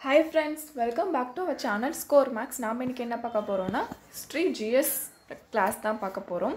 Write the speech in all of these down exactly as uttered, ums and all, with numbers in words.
Hi friends, welcome back to our channel Score Max. நாம் இன்னைக்கு என்ன பார்க்க போறோம்னா history G S class தான் பார்க்க போறோம்.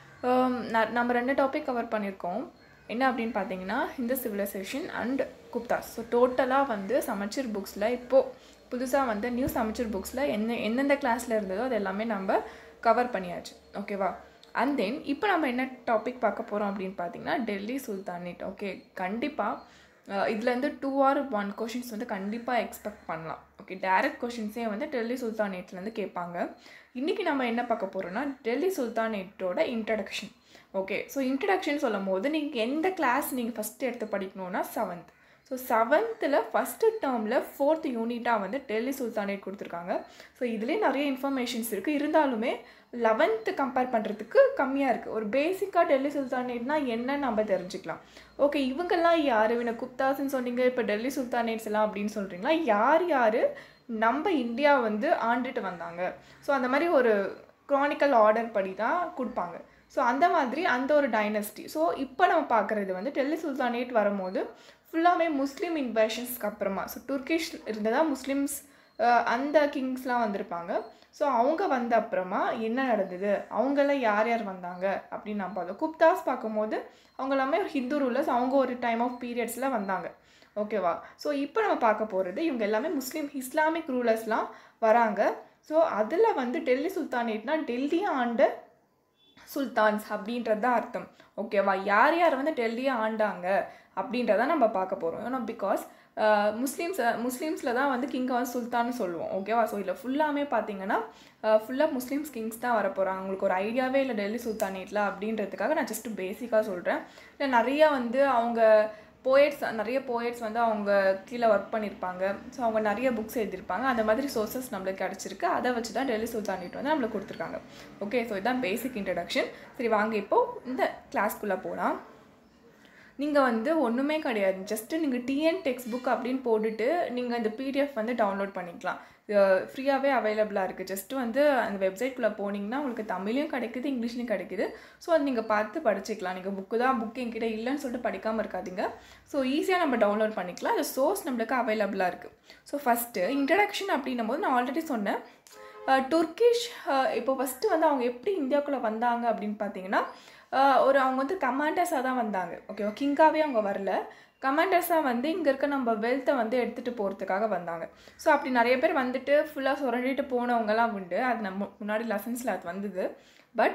நம்ம ரெண்டு டாபிக் கவர் பண்ணிருக்கோம். என்ன அப்படினு பாத்தீங்கன்னா இந்த civilization and Guptas. So டோட்டலா வந்து சமச்சீர் புக்ஸ்ல இப்போ புதுசா வந்த நியூ சமச்சீர் புக்ஸ்ல என்ன என்னென்ன கிளாஸ்ல இருந்ததோ அது எல்லாமே நம்ம கவர் பண்ணியாச்சு. ஓகேவா? And then இப்போ நம்ம என்ன டாபிக் பார்க்க போறோம் அப்படினு பாத்தீங்கன்னா டெல்லி சுல்தானேட். ஓகே, கண்டிப்பா இதுல இருந்து two or one क्वेश्चंस வந்து கண்டிப்பா எக்ஸ்பெக்ட் பண்ணலாம். ஓகே, டைரக்ட் क्वेश्चंसே வந்து டெல்லி சுல்தானேட்ல இருந்து கேட்பாங்க. இன்னைக்கு நம்ம என்ன பார்க்க போறோம்னா டெல்லி சுல்தானேட்டோட இன்ட்ரோடக்ஷன். ஓகே, சோ இன்ட்ரோடக்ஷன் சொல்லும்போது நீங்க எந்த கிளாஸ் நீங்க ஃபர்ஸ்ட் எடுத்து படிக்கணும்னா seventh. ஸோ செவன்த்தில் ஃபஸ்ட்டு டேர்மில் ஃபோர்த் யூனிட்டாக வந்து டெல்லி சுல்தானேட் கொடுத்துருக்காங்க. ஸோ இதுலேயே நிறைய இன்ஃபர்மேஷன்ஸ் இருக்குது. இருந்தாலுமே லெவன்த்து கம்பேர் பண்ணுறதுக்கு கம்மியாக இருக்குது. ஒரு பேசிக்காக டெல்லி சுல்தானேட்னால் என்ன நம்ம தெரிஞ்சுக்கலாம். ஓகே, இவங்கெல்லாம் யார்? இவனை குப்தாஸ்ன்னு சொன்னீங்க, இப்போ டெல்லி சுல்தானேட்ஸ் எல்லாம் அப்படின்னு சொல்கிறீங்களா? யார் யார் நம்ம இந்தியா வந்து ஆண்டுட்டு வந்தாங்க? ஸோ அந்த மாதிரி ஒரு க்ரானிக்கல் ஆர்டர் படி தான் கொடுப்பாங்க. ஸோ அந்த மாதிரி அந்த ஒரு டைனஸ்டி. ஸோ இப்போ நம்ம பார்க்குறது வந்து டெல்லி சுல்தானேட் வரும்போது ஃபுல்லாமே முஸ்லீம் இன்வேஷன்ஸ்க்கு அப்புறமா, ஸோ துர்க்கிஷ் இருந்ததா முஸ்லீம்ஸ் அந்த கிங்ஸ்லாம் வந்திருப்பாங்க. ஸோ அவங்க வந்த அப்புறமா என்ன நடந்தது, அவங்களாம் யார் யார் வந்தாங்க அப்படின்னு நான் பார்த்தோம். குப்தாஸ் பார்க்கும்போது அவங்க எல்லாமே ஒரு ஹிந்து ரூலர்ஸ், அவங்க ஒரு டைம் ஆஃப் பீரியட்ஸில் வந்தாங்க. ஓகேவா? ஸோ இப்போ நம்ம பார்க்க போகிறது இவங்க எல்லாமே முஸ்லீம் இஸ்லாமிக் ரூலர்ஸ்லாம் வராங்க. ஸோ அதில் வந்து டெல்லி சுல்தானேட்னா டெல்லி ஆண்ட சுல்தான்ஸ் அப்படின்றது தான் அர்த்தம். ஓகேவா? யார் யார் வந்து டெல்லியை ஆண்டாங்க அப்படின்றத நம்ம பார்க்க போகிறோம். ஏன்னா பிகாஸ் முஸ்லீம்ஸ் முஸ்லீம்ஸில் தான் வந்து கிங்கை வந்து சுல்தான்னு சொல்லுவோம். ஓகேவா? ஸோ இதில் ஃபுல்லாமே பார்த்தீங்கன்னா ஃபுல்லாக முஸ்லீம்ஸ் கிங்ஸ் தான் வரப்போகிறாங்க. உங்களுக்கு ஒரு ஐடியாவே இல்லை டெல்லி சுல்தானேட்டில் அப்படின்றதுக்காக நான் ஜஸ்ட்டு பேசிக்காக சொல்கிறேன். இல்லை நிறையா வந்து அவங்க போயட்ஸ் நிறைய போயட்ஸ் வந்து அவங்க கீழே ஒர்க் பண்ணியிருப்பாங்க. ஸோ அவங்க நிறைய புக்ஸ் எழுதியிருப்பாங்க. அந்த மாதிரி சோர்சஸ் நம்மளுக்கு கிடச்சிருக்கு. அதை வச்சு தான் டெல்லி சுல்தானேட் வந்து நம்மளுக்கு கொடுத்துருக்காங்க. ஓகே, ஸோ இதுதான் பேசிக் இன்ட்ரடக்ஷன். சரி, வாங்க இப்போது இந்த கிளாஸ்க்குள்ளே போகலாம். நீங்கள் வந்து ஒன்றுமே கிடையாது, ஜஸ்ட்டு நீங்கள் டிஎன் டெக்ஸ்ட் புக் அப்படின்னு போட்டுட்டு நீங்கள் இந்த பிடிஎஃப் வந்து டவுன்லோட் பண்ணிக்கலாம். ஃப்ரீயாகவே அவைலபிளாக இருக்குது. ஜஸ்ட்டு வந்து அந்த வெப்சைட்குள்ளே போனீங்கன்னா உங்களுக்கு தமிழையும் கிடைக்குது, இங்கிலீஷ்லையும் கிடைக்குது. ஸோ அது நீங்கள் பார்த்து படிச்சுக்கலாம். நீங்கள் புக்கு தான் புக் என்கிட்ட இல்லைன்னு சொல்லிட்டு படிக்காமல் இருக்காதீங்க. ஸோ ஈஸியாக நம்ம டவுன்லோட் பண்ணிக்கலாம். அது சோர்ஸ் நம்மளுக்கு அவைலபிளாக இருக்குது. ஸோ ஃபஸ்ட்டு இன்ட்ரடக்ஷன் அப்படின்னும் போது நான் ஆல்ரெடி சொன்னேன் துர்க்கிஷ். இப்போ ஃபஸ்ட்டு வந்து அவங்க எப்படி இந்தியாவுக்குள்ளே வந்தாங்க அப்படின்னு பார்த்தீங்கன்னா ஒரு அவங்க வந்து கமாண்டர்ஸாக தான் வந்தாங்க. ஓகேவா? கிங்காகவே அவங்க வரல, கமாண்டர்ஸாக வந்து இங்கே இருக்க நம்ம வெல்த்தை வந்து எடுத்துகிட்டு போகிறதுக்காக வந்தாங்க. ஸோ அப்படி நிறைய பேர் வந்துட்டு ஃபுல்லாக சுரண்டிட்டு போனவங்கலாம் உண்டு. அது நம்ம முன்னாடி லெசன்ஸில் அது வந்தது. பட்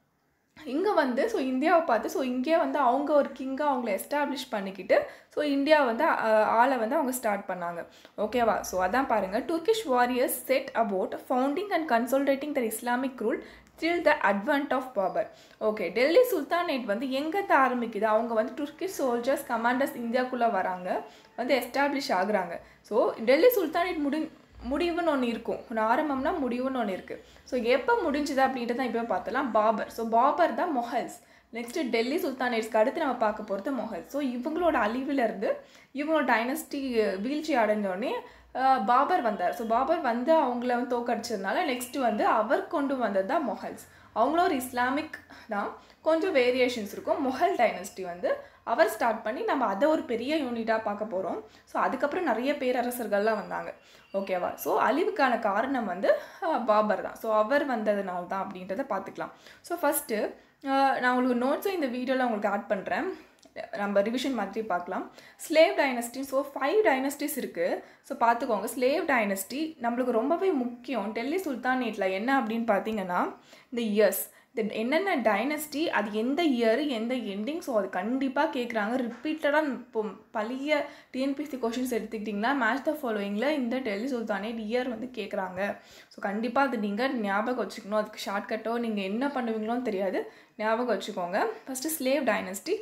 இங்கே வந்து ஸோ இந்தியாவை பார்த்து ஸோ இங்கேயே வந்து அவங்க ஒரு கிங்காக அவங்கள எஸ்டாப்ளிஷ் பண்ணிக்கிட்டு ஸோ இந்தியா வந்து ஆளை வந்து அவங்க ஸ்டார்ட் பண்ணாங்க. ஓகேவா? ஸோ அதான் பாருங்கள், Turkish warriors set about founding and consolidating the Islamic rule till the advent of Babur. Okay, Delhi sultanate வந்து எங்கேருந்து ஆரம்பிக்குது? அவங்க வந்து துர்க்கிஷ் சோல்ஜர்ஸ் கமாண்டர்ஸ் இந்தியாவுக்குள்ளே வராங்க, வந்து எஸ்டாப்ளிஷ் ஆகுறாங்க. ஸோ டெல்லி சுல்தானேட் முடி முடிவுன்னு ஒன்று இருக்கும், ஒன்று ஆரம்பம்னா முடிவுன்னு ஒன்று இருக்குது. ஸோ எப்போ முடிஞ்சுது அப்படின்ட்டு தான் இப்போ பார்த்தலாம். பாபர். ஸோ பாபர் தான் மொஹல்ஸ். நெக்ஸ்ட்டு டெல்லி சுல்தானேட்ஸ்க்கு அடுத்து நம்ம பார்க்க போகிறது மொஹல்ஸ். ஸோ இவங்களோட அழிவிலேருந்து இவங்களோட டைனஸ்டி வீழ்ச்சி அடைஞ்சோடனே பாபர் வந்தார். ஸோ பாபர் வந்து அவங்கள வந்து தோக்கடிச்சதுனால நெக்ஸ்ட்டு வந்து அவர் கொண்டு வந்தது தான் மொஹல்ஸ். அவங்களும் ஒரு இஸ்லாமிக் தான், கொஞ்சம் வேரியேஷன்ஸ் இருக்கும். மொஹல் டைனஸ்டி வந்து அவர் ஸ்டார்ட் பண்ணி நம்ம அதை ஒரு பெரிய யூனிட்டாக பார்க்க போகிறோம். ஸோ அதுக்கப்புறம் நிறைய பேரரசர்கள்லாம் வந்தாங்க. ஓகேவா? ஸோ அழிவுக்கான காரணம் வந்து பாபர் தான். ஸோ அவர் வந்ததுனால தான் அப்படின்றத பார்த்துக்கலாம். ஸோ ஃபஸ்ட்டு நான் உங்களுக்கு நோட்ஸும் இந்த வீடியோவில் உங்களுக்கு ஆட் பண்ணுறேன், நம்ம ரிவிஷன் மாதிரி பார்க்கலாம். Slave dynasty. So five dynasties இருக்குது. ஸோ பார்த்துக்கோங்க, ஸ்லேவ் டைனஸ்டி நம்மளுக்கு ரொம்பவே முக்கியம். டெல்லி சுல்தானேட்டில் என்ன அப்படின்னு பார்த்தீங்கன்னா இந்த இயர்ஸ், இந்த என்னென்ன டைனஸ்டி, அது எந்த இயர் எந்த எண்டிங், ஸோ அது கண்டிப்பாக கேட்குறாங்க ரிப்பீட்டடாக. இப்போ பழைய டிஎன்பிஎஸ்சி கொஷின்ஸ் எடுத்துக்கிட்டிங்கன்னா மேட்ச் த ஃபாலோயிங்கில் இந்த டெல்லி சுல்தானேட் இயர் வந்து கேட்குறாங்க. ஸோ கண்டிப்பாக அது நீங்கள் ஞாபகம் வச்சுக்கணும். அதுக்கு ஷார்ட்கட்டோ நீங்கள் என்ன பண்ணுவீங்களோன்னு தெரியாது, ஞாபகம் வச்சுக்கோங்க. First slave dynasty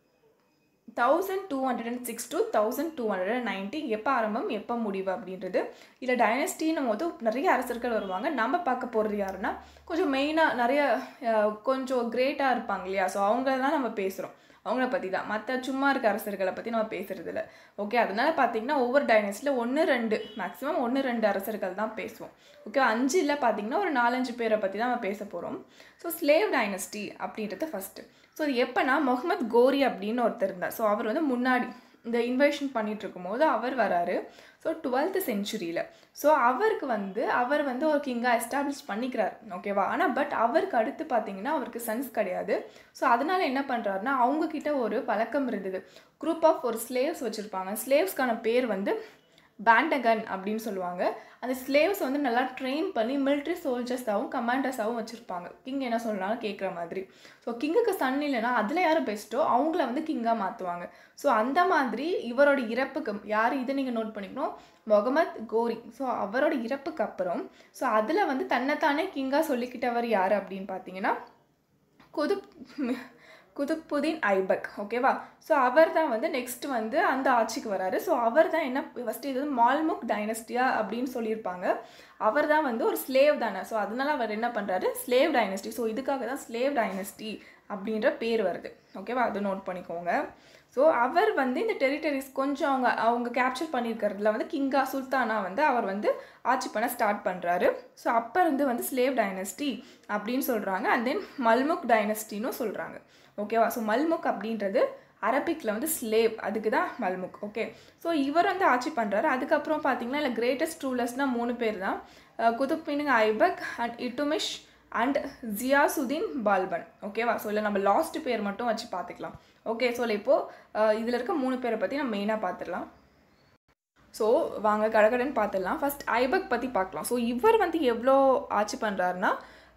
thousand two hundred and six to thousand two hundred and ninety எப்போ ஆரம்பம் எப்போ முடிவு அப்படின்றது. இதில் டைனஸ்டின்னும் போது நிறைய அரசர்கள் வருவாங்க. நம்ம பார்க்க போகிறது யாருன்னா கொஞ்சம் மெயினாக நிறைய கொஞ்சம் கிரேட்டாக இருப்பாங்க இல்லையா? ஸோ அவங்கள தான் நம்ம பேசுகிறோம், அவங்கள பற்றி தான். மற்ற சும்மா இருக்க அரசர்களை பற்றி நம்ம பேசுகிறது இல்லை. ஓகே, அதனால் பார்த்தீங்கன்னா ஒவ்வொரு டைனஸ்டியில் ஒன்று ரெண்டு மேக்ஸிமம் ஒன்று ரெண்டு அரசர்கள் தான் பேசுவோம். ஓகே, அஞ்சு இல்லை பார்த்தீங்கன்னா ஒரு நாலஞ்சு பேரை பற்றி தான் நம்ம பேச போகிறோம். ஸோ ஸ்லேவ் டைனஸ்டி அப்படின்றது ஃபஸ்ட்டு. ஸோ இது எப்போனா முகமது கோரி அப்படின்னு ஒருத்தர் இருந்தார். ஸோ அவர் வந்து முன்னாடி இந்த இன்வைஷன் பண்ணிட்டு இருக்கும்போது அவர் வராரு. So twelfth செஞ்சுரியில். ஸோ அவருக்கு வந்து அவர் வந்து ஒரு கிங்காக எஸ்டாப்ளிஷ் பண்ணிக்கிறார். ஓகேவா? ஆனால் பட் அவருக்கு அடுத்து பார்த்தீங்கன்னா அவருக்கு சன்ஸ் கிடையாது. ஸோ அதனால் என்ன பண்ணுறாருனா அவங்கக்கிட்ட ஒரு பழக்கம் இருந்தது. குரூப் ஆஃப் ஒரு ஸ்லேவ்ஸ் வச்சுருப்பாங்க. ஸ்லேவ்ஸ்க்கான பேர் வந்து பேண்டகன் அப்படின்னு சொல்லுவாங்க. அந்த ஸ்லேவ்ஸ் வந்து நல்லா ட்ரெயின் பண்ணி மிலிட்ரி சோல்ஜர்ஸாகவும் கமாண்டர்ஸாகவும் வச்சுருப்பாங்க. கிங் என்ன சொல்லலாம்னு கேட்குற மாதிரி. ஸோ கிங்குக்கு சன் இல்லைன்னா அதில் யார் பெஸ்ட்டோ அவங்கள வந்து கிங்காக மாற்றுவாங்க. ஸோ அந்த மாதிரி இவரோட இறப்புக்கு யார் இதை நீங்கள் நோட் பண்ணிக்கணும், முகமது கோரி. ஸோ அவரோட இறப்புக்கு அப்புறம் ஸோ அதில் வந்து தன்னைத்தானே கிங்காக சொல்லிக்கிட்டவர் யார் அப்படின்னு பார்த்தீங்கன்னா குதுப் குதுப்புதீன் ஐபக். ஓகேவா? ஸோ அவர் தான் வந்து நெக்ஸ்ட் வந்து அந்த ஆட்சிக்கு வராரு. ஸோ அவர் தான் என்ன ஃபஸ்ட்டு இது மால்முக் டைனஸ்டியா அப்படின்னு சொல்லியிருப்பாங்க. அவர் தான் வந்து ஒரு ஸ்லேவ் தானே. ஸோ அதனால அவர் என்ன பண்ணுறாரு, ஸ்லேவ் டைனஸ்டி. ஸோ இதுக்காக தான் ஸ்லேவ் டைனஸ்டி அப்படின்ற பேர் வருது. ஓகேவா? அது நோட் பண்ணிக்கோங்க. ஸோ அவர் வந்து இந்த டெரிட்டரிஸ் கொஞ்சம் அவங்க அவங்க கேப்சர் பண்ணியிருக்கிறதுல வந்து கிங்கா சுல்தானா வந்து அவர் வந்து ஆட்சி பண்ண ஸ்டார்ட் பண்ணுறாரு. ஸோ அப்போ இருந்து வந்து ஸ்லேவ் டைனஸ்டி அப்படின்னு சொல்கிறாங்க. அண்ட் தென் மல்முக் டைனஸ்டின்னு சொல்கிறாங்க. ஓகேவா? ஸோ மல்முக் அப்படின்றது அரபிக்கில் வந்து ஸ்லேவ், அதுக்கு தான் மல்முக். ஓகே. ஸோ இவர் வந்து ஆட்சி பண்ணுறாரு. அதுக்கப்புறம் பார்த்தீங்கன்னா இல்லை கிரேட்டஸ்ட் ரூலர்ஸ்னால் மூணு பேர் தான், குதுப்புதீன் ஐபக் அண்ட் இட்டுமிஷ் அண்ட் ஜியாசுதீன் பால்பன். ஓகேவா? ஸோ இல்லை நம்ம லாஸ்ட் பேர் மட்டும் வச்சு பார்த்துக்கலாம். ஓகே. ஸோ இப்போது இதில் இருக்க மூணு பேரை பற்றி நம்ம மெயினாக பார்த்துடலாம். ஸோ வாங்க கடகடன்னு பார்த்துடலாம். ஃபஸ்ட் ஐபக் பற்றி பார்க்கலாம். ஸோ இவர் வந்து எவ்வளோ ஆட்சி பண்ணுறாருன்னா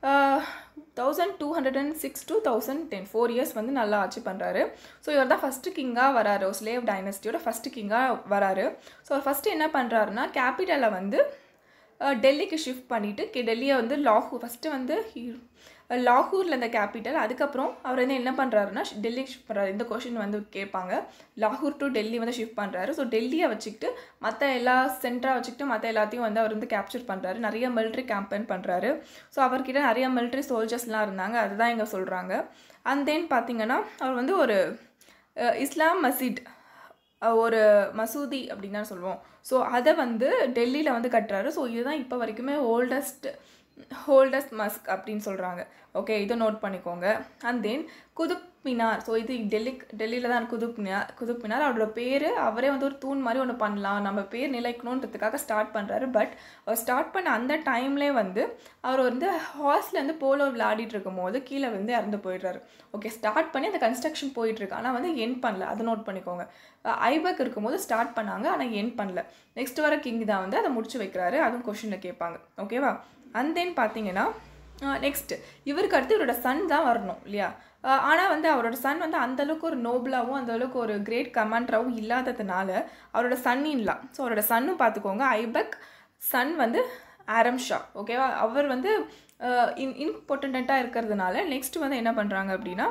thousand two hundred and six to thousand ten four years வந்து நல்லா ஆட்சி பண்ணுறாரு. ஸோ இவர் தான் ஃபஸ்ட்டு கிங்காக வராரு. ஸ்லேவ் டைனஸ்டியோட ஃபஸ்ட்டு கிங்காக வராரு. ஸோ அவர் ஃபஸ்ட்டு என்ன பண்ணுறாருன்னா கேபிட்டலை வந்து டெல்லிக்கு ஷிஃப்ட் பண்ணிவிட்டு டெல்லியை வந்து லாகூர் ஃபஸ்ட்டு வந்து லாகூரில் இந்த கேபிட்டல். அதுக்கப்புறம் அவர் வந்து என்ன பண்ணுறாருன்னா டெல்லிக்கு ஷிஃப்ட் பண்ணுறாரு. இந்த கொஷின் வந்து கேட்பாங்க. லாகூர் டு டெல்லி வந்து ஷிஃப்ட் பண்ணுறாரு. ஸோ டெல்லியை வச்சுக்கிட்டு மற்ற எல்லா சென்டராக வச்சுக்கிட்டு மற்ற எல்லாத்தையும் வந்து அவர் வந்து கேப்சர் பண்ணுறாரு. நிறைய மிலிட்ரி கேம்பெயின் பண்ணுறாரு. ஸோ அவர்கிட்ட நிறைய மிலிட்ரி சோல்ஜர்ஸ்லாம் இருந்தாங்க. அதுதான் இங்கே சொல்கிறாங்க. அண்ட் தென் பார்த்தீங்கன்னா அவர் வந்து ஒரு இஸ்லாம் மசீட், ஒரு மசூதி அப்படின்னு தான் சொல்லுவோம். ஸோ அதை வந்து டெல்லியில் வந்து கட்டுறாரு. ஸோ இதுதான் இப்போ வரைக்குமே ஓல்டஸ்ட் ஹோல்டஸ்ட் மஸ்க் அப்படின்னு சொல்கிறாங்க. ஓகே, இதை நோட் பண்ணிக்கோங்க. And then Qutub Minar. So இது டெல்லி டெல்லியில் தான் குதுப் மினார். குதுப் மினார் அவரோட பேர் அவரே வந்து ஒரு தூண் மாதிரி ஒன்று பண்ணலாம், நம்ம பேர் நிலைக்கணுன்றதுக்காக ஸ்டார்ட் பண்ணுறாரு. பட் அவர் ஸ்டார்ட் பண்ண அந்த டைம்லேயே வந்து அவர் வந்து ஹார்ஸ்லேருந்து போலோ விளையாடிட்டு இருக்கும் போது கீழே வந்து இறந்து போயிடுறாரு. ஓகே, ஸ்டார்ட் பண்ணி அந்த கன்ஸ்ட்ரக்ஷன் போயிட்டுருக்கு, ஆனால் வந்து என் பண்ணல. அதை நோட் பண்ணிக்கோங்க. ஐபக் இருக்கும்போது ஸ்டார்ட் பண்ணாங்க, ஆனால் என் பண்ணல. நெக்ஸ்ட் வர கிங் தான் வந்து அதை முடிச்சு வைக்கிறாரு. அதுவும் கொஷினில் கேட்பாங்க. ஓகேவா? அண்ட் தென் பார்த்தீங்கன்னா நெக்ஸ்ட் இவருக்கு அடுத்து இவரோட சன் தான் வரணும் இல்லையா? ஆனால் வந்து அவரோட சன் வந்து அந்தளவுக்கு ஒரு நோபலாகவும் அந்தளவுக்கு ஒரு கிரேட் கமாண்டராகவும் இல்லாததுனால அவரோட சன் இன்லாம். ஸோ அவரோட சன்னும் பார்த்துக்கோங்க. ஐபக் சன் வந்து ஆரம் ஷா. ஓகேவா? அவர் வந்து இன் இம்பார்ட்டண்ட்டாக இருக்கிறதுனால நெக்ஸ்ட் வந்து என்ன பண்ணுறாங்க அப்படின்னா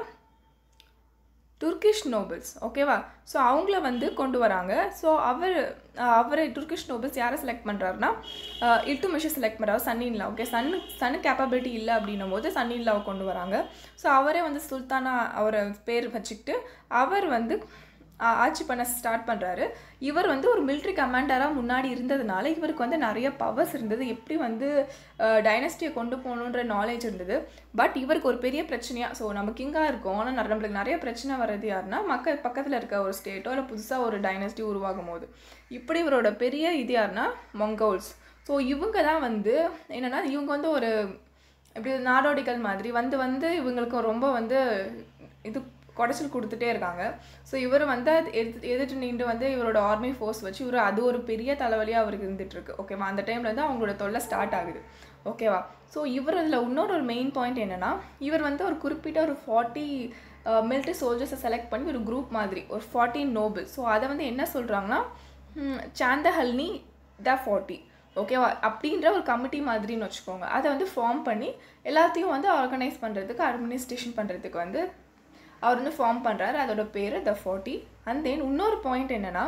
துர்கிஷ் நோபல்ஸ். ஓகேவா? ஸோ அவங்கள வந்து கொண்டு வராங்க. ஸோ அவர் அவரை துர்கிஷ் நோபல்ஸ் யாரை செலக்ட் பண்ணுறாருன்னா இல்துமிஷை செலக்ட் பண்ணுறாரு, சன்னின்லா. ஓகே, சன்னு சன்னு கேப்பபிலிட்டி இல்லை அப்படின்னும் போது சன்னின்லாவை கொண்டு வராங்க. ஸோ அவரே வந்து சுல்தானா அவரை பேர் வச்சுக்கிட்டு அவர் வந்து ஆட்சி பண்ண ஸ்டார்ட் பண்ணுறாரு. இவர் வந்து ஒரு மிலிட்ரி கமாண்டராக முன்னாடி இருந்ததுனால இவருக்கு வந்து நிறைய பவர்ஸ் இருந்தது, எப்படி வந்து டைனஸ்டியை கொண்டு போகணுன்ற நாலேஜ் இருந்தது. பட் இவருக்கு ஒரு பெரிய பிரச்சனையாக, ஸோ நம்ம கிங்காக இருக்கோம் ஆனால் நம்மளுக்கு நிறைய பிரச்சனை வர்றது யாருன்னா மக்கள் பக்கத்தில் இருக்க ஒரு ஸ்டேட்டோ இல்லை புதுசாக ஒரு டைனஸ்டி உருவாகும் போது. இப்படி இவரோட பெரிய இது யாருன்னா மங்கோல்ஸ். ஸோ இவங்க தான் வந்து என்னென்னா இவங்க வந்து ஒரு எப்படி நாடோடிகள் மாதிரி வந்து வந்து இவங்களுக்கு ரொம்ப வந்து இது குடைச்சல் கொடுத்துட்டே இருக்காங்க. ஸோ இவர் வந்து எதிர்த்து எதிர்த்து நின்று வந்து இவரோட ஆர்மி ஃபோர்ஸ் வச்சு இவர் அது ஒரு பெரிய தலைவலியாக அவருக்கு இருந்துகிட்ருக்கு. ஓகேவா? அந்த டைமில் வந்து அவங்களோட தொல்லை ஸ்டார்ட் ஆகுது. ஓகேவா? ஸோ இவர் அதில் இன்னொரு ஒரு மெயின் பாயிண்ட் என்னென்னா இவர் வந்து ஒரு குறிப்பிட்ட ஒரு ஃபார்ட்டி மிலிட்ரி சோல்ஜர்ஸை செலக்ட் பண்ணி ஒரு குரூப் மாதிரி ஒரு ஃபார்ட்டின் நோபல். ஸோ அதை வந்து என்ன சொல்கிறாங்கன்னா சாந்தஹல்னி த ஃபார்ட்டி. ஓகேவா? அப்படின்ற ஒரு கமிட்டி மாதிரின்னு வச்சுக்கோங்க. அதை வந்து ஃபார்ம் பண்ணி எல்லாத்தையும் வந்து ஆர்கனைஸ் பண்ணுறதுக்கு அட்மினிஸ்ட்ரேஷன் பண்ணுறதுக்கு வந்து அவர் வந்து ஃபார்ம் பண்ணுறாரு. அதோட பேர் த ஃபார்ட்டி. அண்ட் தென் இன்னொரு பாயிண்ட் என்னென்னா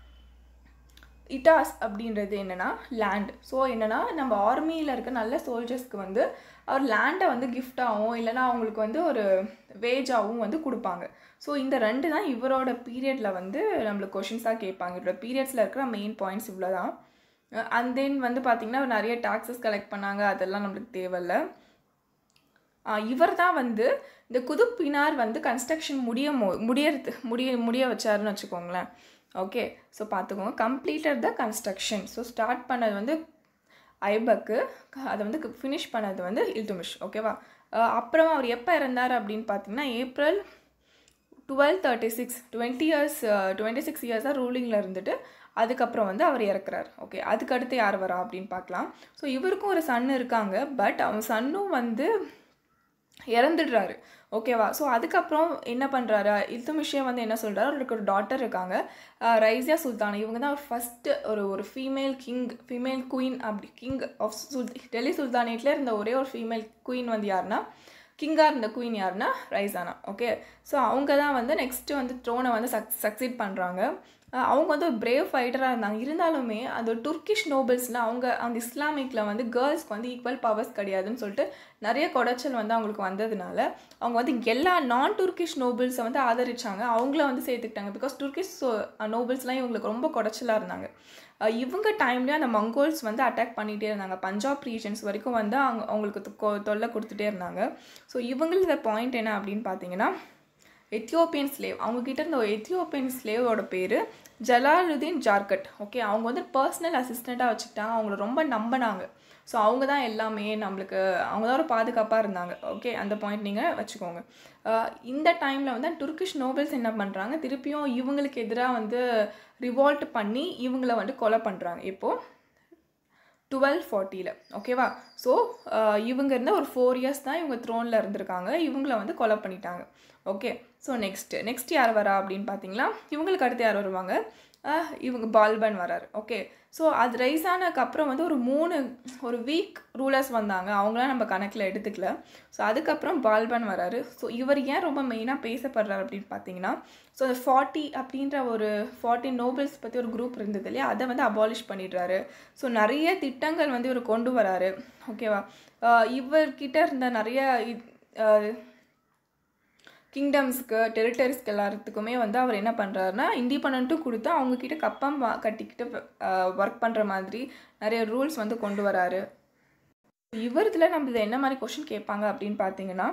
இட்டாஸ் அப்படின்றது என்னென்னா லேண்ட். ஸோ என்னென்னா நம்ம ஆர்மியில் இருக்க நல்ல சோல்ஜர்ஸ்க்கு வந்து அவர் லேண்டை வந்து கிஃப்டாகவும் இல்லைனா அவங்களுக்கு வந்து ஒரு வேஜாகவும் வந்து கொடுப்பாங்க. ஸோ இந்த ரெண்டு தான் இவரோட பீரியடில் வந்து நம்மளுக்கு கொஷின்ஸாக கேட்பாங்க. இவரோட பீரியட்ஸில் இருக்கிற மெயின் பாயிண்ட்ஸ் இவ்வளோ தான். அண்ட் தென் வந்து பார்த்திங்கன்னா நிறைய டாக்ஸஸ் கலெக்ட் பண்ணாங்க, அதெல்லாம் நம்மளுக்கு தேவையில்லை. இவர் தான் வந்து இந்த குதுப் மினார் வந்து கன்ஸ்ட்ரக்ஷன் முடிய மோ முடியறது முடிய முடிய வச்சாருன்னு வச்சுக்கோங்களேன். ஓகே, ஸோ பார்த்துக்கோங்க. Completed the construction. So start பண்ணது வந்து ஐபக்கு, அதை வந்து ஃபினிஷ் பண்ணது வந்து இல்துமிஷ். ஓகேவா. அப்புறம் அவர் எப்போ இறந்தார் அப்படின்னு பார்த்தீங்கன்னா April twelve thirty six twenty years twenty six இயர்ஸாக ரூலிங்கில் இருந்துட்டு அதுக்கப்புறம் வந்து அவர் இறக்குறார். ஓகே, அதுக்கடுத்து யார் வரா அப்படின்னு பார்க்கலாம். ஸோ இவருக்கும் ஒரு சன் இருக்காங்க, பட் அவன் சன்னும் வந்து இறந்துடுறாரு. ஓகேவா. ஸோ அதுக்கப்புறம் என்ன பண்ணுறாரு இல்துமிஷே வந்து என்ன சொல்கிறாரு, அவருக்கு ஒரு டாட்டர் இருக்காங்க, ரைசியா சுல்தான். இவங்க தான் ஒரு ஃபஸ்ட்டு ஒரு ஒரு ஃபீமேல் கிங் ஃபீமேல் குயின் அப்படி கிங் ஆஃப் சுல் டெல்லி சுல்தானேட்டில் இருந்த ஒரே ஒரு ஃபீமேல் குயின் வந்து யாருன்னா கிங்காக இருந்த குயின் யாருன்னா ரைசானா. ஓகே, ஸோ அவங்க தான் வந்து நெக்ஸ்ட்டு வந்து ட்ரோனை வந்து சக் சக்சீட் பண்ணுறாங்க. அவங்க வந்து ஒரு பிரேவ் ஃபைட்டராக இருந்தாங்க. இருந்தாலுமே அந்த துர்க்கிஷ் நோபல்ஸ்னால் அவங்க அந்த இஸ்லாமிக்கில் வந்து கேர்ள்ஸ்க்கு வந்து ஈக்குவல் பவர்ஸ் கிடையாதுன்னு சொல்லிட்டு நிறைய குடைச்சல் வந்து அவங்களுக்கு வந்ததுனால அவங்க வந்து எல்லா நான் துர்க்கிஷ் நோபல்ஸை வந்து ஆதரிச்சாங்க, அவங்கள வந்து சேர்த்துக்கிட்டாங்க. பிகாஸ் துர்க்கிஷ் நோபல்ஸ்லாம் இவங்களுக்கு ரொம்ப குடைச்சலாக இருந்தாங்க. இவங்க டைம்லேயே அந்த மங்கோல்ஸ் வந்து அட்டாக் பண்ணிகிட்டே இருந்தாங்க. பஞ்சாப் ரீஜன்ஸ் வரைக்கும் வந்து அவங்க அவங்களுக்கு தொல்லை கொடுத்துட்டே இருந்தாங்க. ஸோ இவங்களோட பாயிண்ட் என்ன அப்படின்னு பார்த்தீங்கன்னா எத்தியோப்பியன் ஸ்லேவ், அவங்கக்கிட்ட இருந்த ஒரு எத்தியோப்பியன் ஸ்லேவோட பேர் ஜலாலுதீன் ஜார்கட். ஓகே, அவங்க வந்து பர்சனல் அசிஸ்டண்ட்டாக வச்சுக்கிட்டாங்க, அவங்கள ரொம்ப நம்பினாங்க. ஸோ அவங்க தான் எல்லாமே நம்மளுக்கு, அவங்க தான் ஒரு பாதுகாப்பாக இருந்தாங்க. ஓகே, அந்த பாயிண்ட் நீங்கள் வச்சுக்கோங்க. இந்த டைமில் வந்து துர்க்கிஷ் நோபல்ஸ் என்ன பண்ணுறாங்க, திருப்பியும் இவங்களுக்கு எதிராக வந்து ரிவால்ட் பண்ணி இவங்கள வந்து கொலை பண்ணுறாங்க. இப்போது டுவெல் ஃபார்ட்டியில். ஓகேவா. ஸோ இவங்க இருந்தால் ஒரு ஃபோர் இயர்ஸ் தான் இவங்க த்ரோனில் இருந்திருக்காங்க, இவங்கள வந்து கொலை பண்ணிட்டாங்க. ஓகே, ஸோ நெக்ஸ்ட்டு நெக்ஸ்ட் யார் வரா அப்படின்னு பார்த்தீங்களா, இவங்களுக்கு அடுத்து யார் வருவாங்க, இவங்க பால்பன் வராரு. ஓகே, ஸோ அது ரைஸ் ஆனதுக்கு அப்புறம் வந்து ஒரு மூணு ஒரு வீக் ரூலர்ஸ் வந்தாங்க, அவங்களாம் நம்ம கணக்கில் எடுத்துக்கல. ஸோ அதுக்கப்புறம் பால்பன் வராரு. ஸோ இவர் ஏன் ரொம்ப மெயினாக பேசப்படுறாரு அப்படின்னு பார்த்தீங்கன்னா, ஸோ அந்த ஃபார்ட்டி அப்படின்ற ஒரு ஃபார்ட்டி நோபல்ஸ் பற்றி ஒரு குரூப் இருந்தது இல்லையா, அதை வந்து அபாலிஷ் பண்ணிடுறாரு. ஸோ நிறைய திட்டங்கள் வந்து இவர் கொண்டு வராரு. ஓகேவா. இவர்கிட்ட இருந்த நிறைய கிங்டம்ஸ்க்கு டெரிட்டரிஸ்க்கு எல்லாத்துக்குமே வந்து அவர் என்ன பண்ணுறாருனா இண்டிபெண்ட்டும் கொடுத்து அவங்கக்கிட்ட கப்பம் கட்டிக்கிட்டு ஒர்க் பண்ணுற மாதிரி நிறைய ரூல்ஸ் வந்து கொண்டு வராரு. இவரத்தில் நம்ம இதை என்ன மாதிரி கொஷின் கேட்பாங்க அப்படின்னு பார்த்தீங்கன்னா,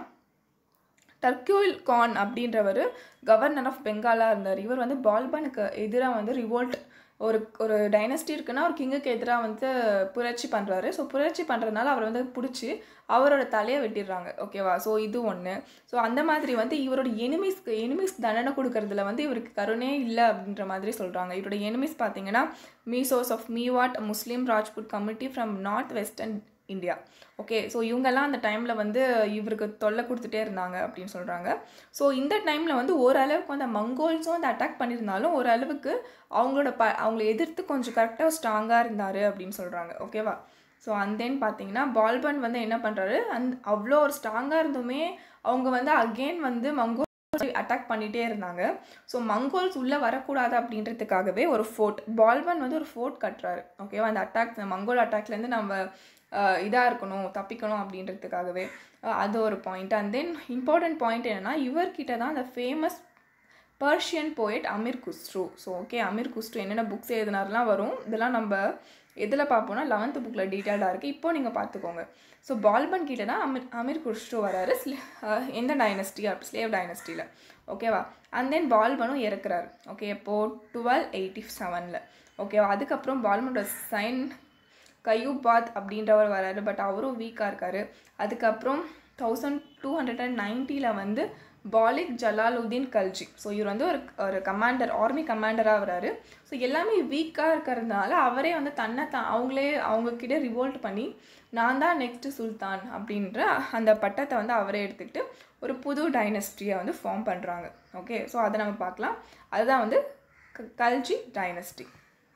டர்க்யூல் கான் அப்படின்றவர் கவர்னர் ஆஃப் பெங்காலாக இருந்தார். இவர் வந்து பால்பனுக்கு எதிராக வந்து ரிவோல்ட், ஒரு ஒரு டைனஸ்டி இருக்குன்னா ஒரு கிங்குக்கு எதிராக வந்து புரட்சி பண்ணுறாரு. ஸோ புரட்சி பண்ணுறதுனால அவரை வந்து பிடிச்சி அவரோட தலையை வெட்டிடுறாங்க. ஓகேவா. ஸோ இது ஒன்று. ஸோ அந்த மாதிரி வந்து இவரோட எனிமீஸ்க்கு எனிமீஸ் தண்டனை கொடுக்கறதுல வந்து இவருக்கு கருணே இல்லை அப்படின்ற மாதிரி சொல்கிறாங்க. இவரோட எனிமீஸ் பார்த்தீங்கன்னா Meos of Mewat, Muslim Rajput community from north western India. Okay, so இவங்கெல்லாம் அந்த டைமில் வந்து இவருக்கு தொல்லை கொடுத்துட்டே இருந்தாங்க அப்படின்னு சொல்கிறாங்க. ஸோ இந்த டைமில் வந்து ஓரளவுக்கு வந்து மங்கோல்ஸும் வந்து அட்டாக் பண்ணியிருந்தாலும் ஓரளவுக்கு அவங்களோட ப அவங்கள எதிர்த்து கொஞ்சம் கரெக்டாக ஸ்ட்ராங்காக இருந்தார் அப்படின்னு சொல்கிறாங்க. ஓகேவா. ஸோ அண்ட் தென் பார்த்தீங்கன்னா பால்பன் வந்து என்ன பண்ணுறாரு, அந் அவ்வளோ ஒரு ஸ்ட்ராங்காக இருந்துமே அவங்க வந்து அகெயின் வந்து மங்கோல் அட்டாக் பண்ணிகிட்டே இருந்தாங்க. ஸோ மங்கோல்ஸ் உள்ளே வரக்கூடாது அப்படின்றதுக்காகவே ஒரு ஃபோர்ட் பால்பன் வந்து ஒரு ஃபோர்ட் கட்டுறாரு. ஓகேவா. அந்த அட்டாக் மங்கோல் அட்டாக்லேருந்து நம்ம இதாக இருக்கணும், தப்பிக்கணும் அப்படின்றதுக்காகவே. அது ஒரு point. And then important point என்னென்னா இவர்கிட்ட தான் அந்த famous Persian poet Amir Khusrau. So okay, Amir Khusrau என்னென்ன புக்ஸ் எழுதினார்லாம் வரும், இதெல்லாம் நம்ம எதில் பார்ப்போம்னா லெவன்த்து புக்கில் டீட்டெயில்டாக இருக்குது. இப்போ நீங்கள் பார்த்துக்கோங்க. ஸோ பால்பன் கிட்ட தான் அமீர் அமீர் குஸ்ரு வராரு, எந்த டைனஸ்டி அப்படி ஸ்லேவ் டைனஸ்டியில். ஓகேவா. அண்ட் தென் பால்பனும் இறக்குறாரு. ஓகே, இப்போது டுவெல் எயிட்டி செவனில். ஓகேவா. அதுக்கப்புறம் பால்பனோட சைன் கயூபாத் அப்படின்றவர் வராரு, பட் அவரும் வீக்காக இருக்கார். அதுக்கப்புறம் தௌசண்ட் டூ ஹண்ட்ரட் அண்ட் நைன்ட்டியில் வந்து பாலிக் ஜலாலுதீன் கல்ஜி. ஸோ இவர் வந்து ஒரு ஒரு கமாண்டர், ஆர்மி கமாண்டராக வராரு. ஸோ எல்லாமே வீக்காக இருக்கிறதுனால அவரே வந்து தன்னை தான் அவங்களே அவங்கக்கிட்ட ரிவோல்ட் பண்ணி நான் தான் நெக்ஸ்ட்டு சுல்தான் அப்படின்ற அந்த பட்டத்தை வந்து அவரே எடுத்துக்கிட்டு ஒரு புது டைனஸ்டியை வந்து ஃபார்ம் பண்ணுறாங்க. ஓகே, ஸோ அதை நம்ம பார்க்கலாம். அதுதான் வந்து Khalji dynasty.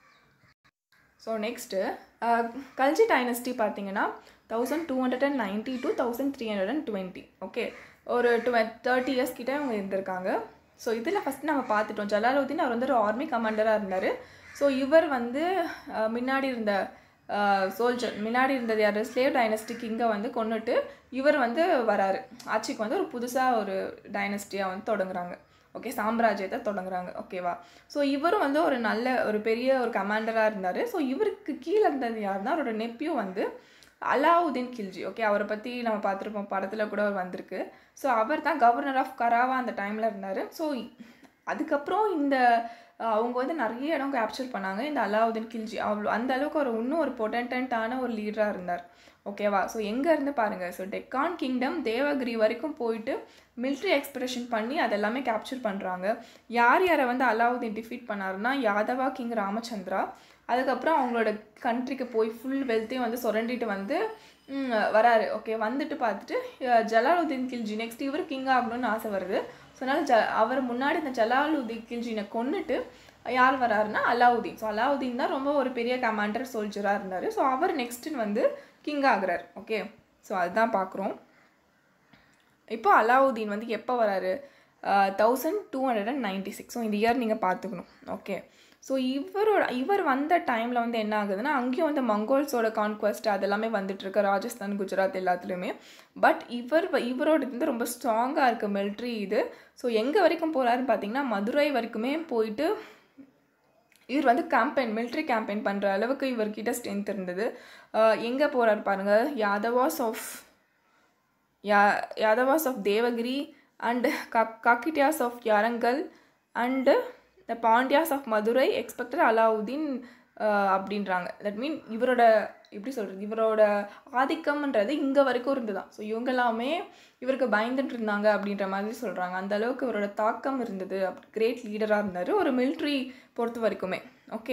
So next Khalji dynasty பார்த்தீங்கன்னா thousand two hundred and ninety to thousand three hundred and twenty. Okay, ஒரு டுவெ தேர்ட்டி இயர்ஸ் கிட்டே அவங்க இருந்திருக்காங்க. ஸோ இதில் ஃபஸ்ட்டு நம்ம பார்த்துட்டோம், ஜலாலுதீன் அவர் வந்து ஒரு ஆர்மி கமாண்டராக இருந்தார். ஸோ இவர் வந்து முன்னாடி இருந்த சோல்ஜர் முன்னாடி இருந்தது யார், ஸ்லேவ் டைனஸ்டி கிங்கை வந்து கொண்டுட்டு இவர் வந்து வராரு ஆட்சிக்கு, வந்து ஒரு புதுசாக ஒரு டைனஸ்டியாக வந்து தொடங்குறாங்க. ஓகே, சாம்ராஜ்யத்தை தொடங்குறாங்க. ஓகேவா. ஸோ இவரும் வந்து ஒரு நல்ல ஒரு பெரிய ஒரு கமாண்டராக இருந்தார். ஸோ இவருக்கு கீழே இருந்தது யாருன்னா அவரோட நெப்பியூ வந்து அலாவுதீன் கில்ஜி. ஓகே, அவரை பற்றி நம்ம பார்த்துருப்போம், படத்தில் கூட அவர் வந்திருக்கு. ஸோ அவர் தான் கவர்னர் ஆஃப் கராவா அந்த டைமில் இருந்தார். ஸோ அதுக்கப்புறம் இந்த அவங்க வந்து நிறைய இடம் கேப்சர் பண்ணாங்க இந்த அலாவுதீன் கில்ஜி. அவ்வளோ அந்த அளவுக்கு ஒரு இன்னும் ஒரு பொட்டன்டான ஒரு லீடராக இருந்தார். ஓகேவா? ஸோ எங்கேருந்து பாருங்கள், ஸோ டெக்கான் கிங்டம் தேவகிரி வரைக்கும் போயிட்டு மிலிட்ரி எக்ஸ்பிரஷன் பண்ணி அதெல்லாமே கேப்சர் பண்ணுறாங்க. யார் யாரை வந்து அலாவுதீன் டிஃபீட் பண்ணாருன்னா யாதவா கிங் ராமச்சந்திரா. அதுக்கப்புறம் அவங்களோட கண்ட்ரிக்கு போய் ஃபுல் வெல்த்தையும் வந்து சுரண்டிட்டு வந்து வராரு. ஓகே, வந்துட்டு பார்த்துட்டு ஜலாலுதீன் கில்ஜி நெக்ஸ்ட் இவர் கிங் ஆகணும்னு ஆசை வருது. ஸோ அதனால் ஜ அவர் முன்னாடி இந்த ஜலாலுதீன் கில்ஜினை கொன்னுட்டு யார் வராருன்னா அலாவுதீன். ஸோ அலாவுதீன் தான் ரொம்ப ஒரு பெரிய கமாண்டர் சோல்ஜராக இருந்தார். ஸோ அவர் நெக்ஸ்ட்டு வந்து கிங் ஆகிறார். ஓகே, ஸோ அதுதான் பார்க்குறோம். இப்போ அலாவுதீன் வந்து எப்போ வராரு? Thousand two hundred and ninety six so இந்த இயர் நீங்கள் பார்த்துக்கணும். ஓகே, ஸோ இவரோட இவர் வந்த டைமில் வந்து என்ன ஆகுதுன்னா அங்கேயும் வந்து மங்கோல்ஸோட கான்குவஸ்ட் அதெல்லாமே வந்துட்டுருக்கு, ராஜஸ்தான் குஜராத் எல்லாத்துலேயுமே. பட் இவர் இவரோட வந்து ரொம்ப ஸ்ட்ராங்காக இருக்குது மிலிட்ரி இது. ஸோ எங்கே வரைக்கும் போகிறாருன்னு பார்த்தீங்கன்னா மதுரை வரைக்குமே போயிட்டு இவர் வந்து கேம்பெயின் மிலிட்ரி கேம்பெயின் பண்ணுற அளவுக்கு இவர்கிட்ட ஸ்ட்ரென்த் இருந்தது. எங்கே போகிறார் பாருங்கள், யாதவாஸ் ஆஃப் யா யாதவாஸ் ஆஃப் தேவகிரி அண்டு கக் Kakatiyas of Warangal and the Pandyas of Madurai expected Alauddin அப்படின்றாங்க. தட் மீன் இவரோட எப்படி சொல்கிறது, இவரோட ஆதிக்கம்ன்றது இங்கே வரைக்கும் இருந்து தான். ஸோ இவங்க எல்லாமே இவருக்கு பயந்துட்டு இருந்தாங்க அப்படின்ற மாதிரி சொல்கிறாங்க. அந்த அளவுக்கு இவரோட தாக்கம் இருந்தது. கிரேட் லீடராக இருந்தார் ஒரு மிலிட்ரி பொறுத்த வரைக்குமே. ஓகே,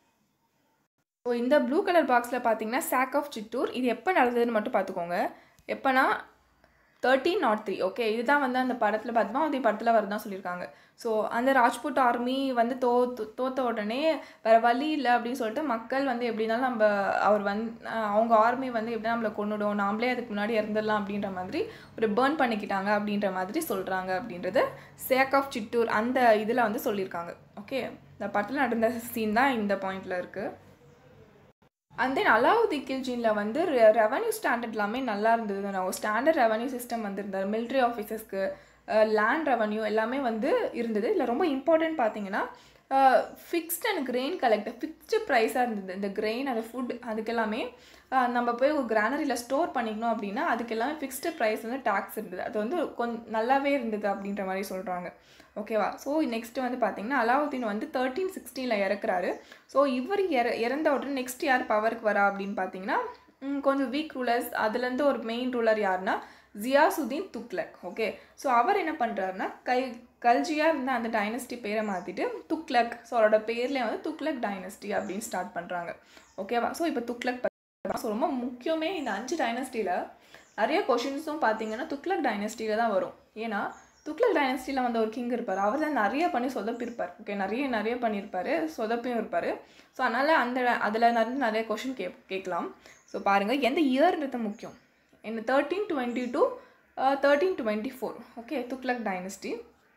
ஸோ இந்த ப்ளூ கலர் பாக்ஸில் பார்த்தீங்கன்னா சாக் ஆஃப் சித்தூர் இது எப்போ நடந்ததுன்னு மட்டும் பார்த்துக்கோங்க. எப்போனா தேர்ட்டீன் நாட் த்ரீ ஓகே, இதுதான் வந்து அந்த படத்தில் பார்த்தோம் அது படத்தில் வரதான் சொல்லியிருக்காங்க. ஸோ அந்த ராஜ்புட் ஆர்மி வந்து தோ தோத்த உடனே வேறு வழி இல்லை அப்படின்னு சொல்லிட்டு மக்கள் வந்து எப்படின்னாலும் நம்ம அவர் வந் அவங்க ஆர்மி வந்து எப்படி நம்மளை கொண்டுடும், நாமளே அதுக்கு முன்னாடி இறந்துடலாம் அப்படின்ற மாதிரி ஒரு பேர்ன் பண்ணிக்கிட்டாங்க அப்படின்ற மாதிரி சொல்கிறாங்க அப்படின்றது சேக் ஆஃப் சித்தூர் அந்த இதில் வந்து சொல்லியிருக்காங்க. ஓகே, இந்த படத்தில் நடந்த சீன் தான் இந்த பாயிண்டில் இருக்குது. அண்ட் தென் அலாவுதீன் கில்ஜியில் வந்து ரெவன்யூ ஸ்டாண்டர்ட் எல்லாமே நல்லா இருந்தது. நான் ஸ்டாண்டர்ட் ரெவன்யூ சிஸ்டம் வந்துருந்தார். மிலிட்ரி ஆஃபீஸர்ஸ்க்கு லேண்ட் ரெவன்யூ எல்லாமே வந்து இருந்தது. இல்லை ரொம்ப இம்பார்ட்டன்ட் பார்த்தீங்கன்னா fixed and grain collect fixed ப்ரைஸாக இருந்தது. இந்த கிரெயின் அந்த ஃபுட் அதுக்கெல்லாமே நம்ம போய் ஒரு கிரானரியில் ஸ்டோர் பண்ணிக்கணும் அப்படின்னா அதுக்கெல்லாமே ஃபிக்ஸ்டு ப்ரைஸ் வந்து டேக்ஸ் இருந்தது. அது வந்து கொஞ்சம் நல்லாவே இருந்தது அப்படின்ற மாதிரி சொல்கிறாங்க. ஓகேவா? ஸோ நெக்ஸ்ட்டு வந்து பார்த்திங்கன்னா அலாவுதீன் வந்து தேர்ட்டீன் சிக்ஸ்டீனில் இறக்குறாரு. ஸோ இவர் இற இறந்த உடனே நெக்ஸ்ட் யார் பவருக்கு வரா அப்படின்னு பார்த்தீங்கன்னா கொஞ்சம் வீக் ரூலர்ஸ் அதுலேருந்து ஒரு மெயின் ரூலர் யாருன்னா ஜியாசுதீன் துக்லக். ஓகே, ஸோ அவர் என்ன பண்ணுறாருன்னா கை கல்ஜியாக இருந்த அந்த டைனஸ்டி பேரை மாற்றிட்டு துக்லக், ஸோ அவரோட பேர்லேயே வந்து துக்லக் டைனஸ்டி அப்படின்னு ஸ்டார்ட் பண்ணுறாங்க. ஓகேவா? ஸோ இப்போ துக்லக் ஸோ ரொம்ப முக்கியமே இந்த அஞ்சு டைனஸ்டியில் நிறைய கொஷின்ஸும் பார்த்தீங்கன்னா துக்லக் டைனஸ்டியில் தான் வரும். ஏன்னா துக்லக் டைனஸ்டியில் வந்து ஒரு கிங் இருப்பார், அவர் தான் நிறைய பண்ணி சொதப்பிருப்பார். ஓகே, நிறைய நிறைய பண்ணியிருப்பார், சொதப்பியும் இருப்பார். ஸோ அதனால் அந்த அதில் நிறைய நிறைய கொஷின் கே கேட்கலாம். ஸோ பாருங்கள் எந்த இயர்ன்றது முக்கியம். என்ன thirteen twenty to thirteen twenty four okay Tughlaq dynasty.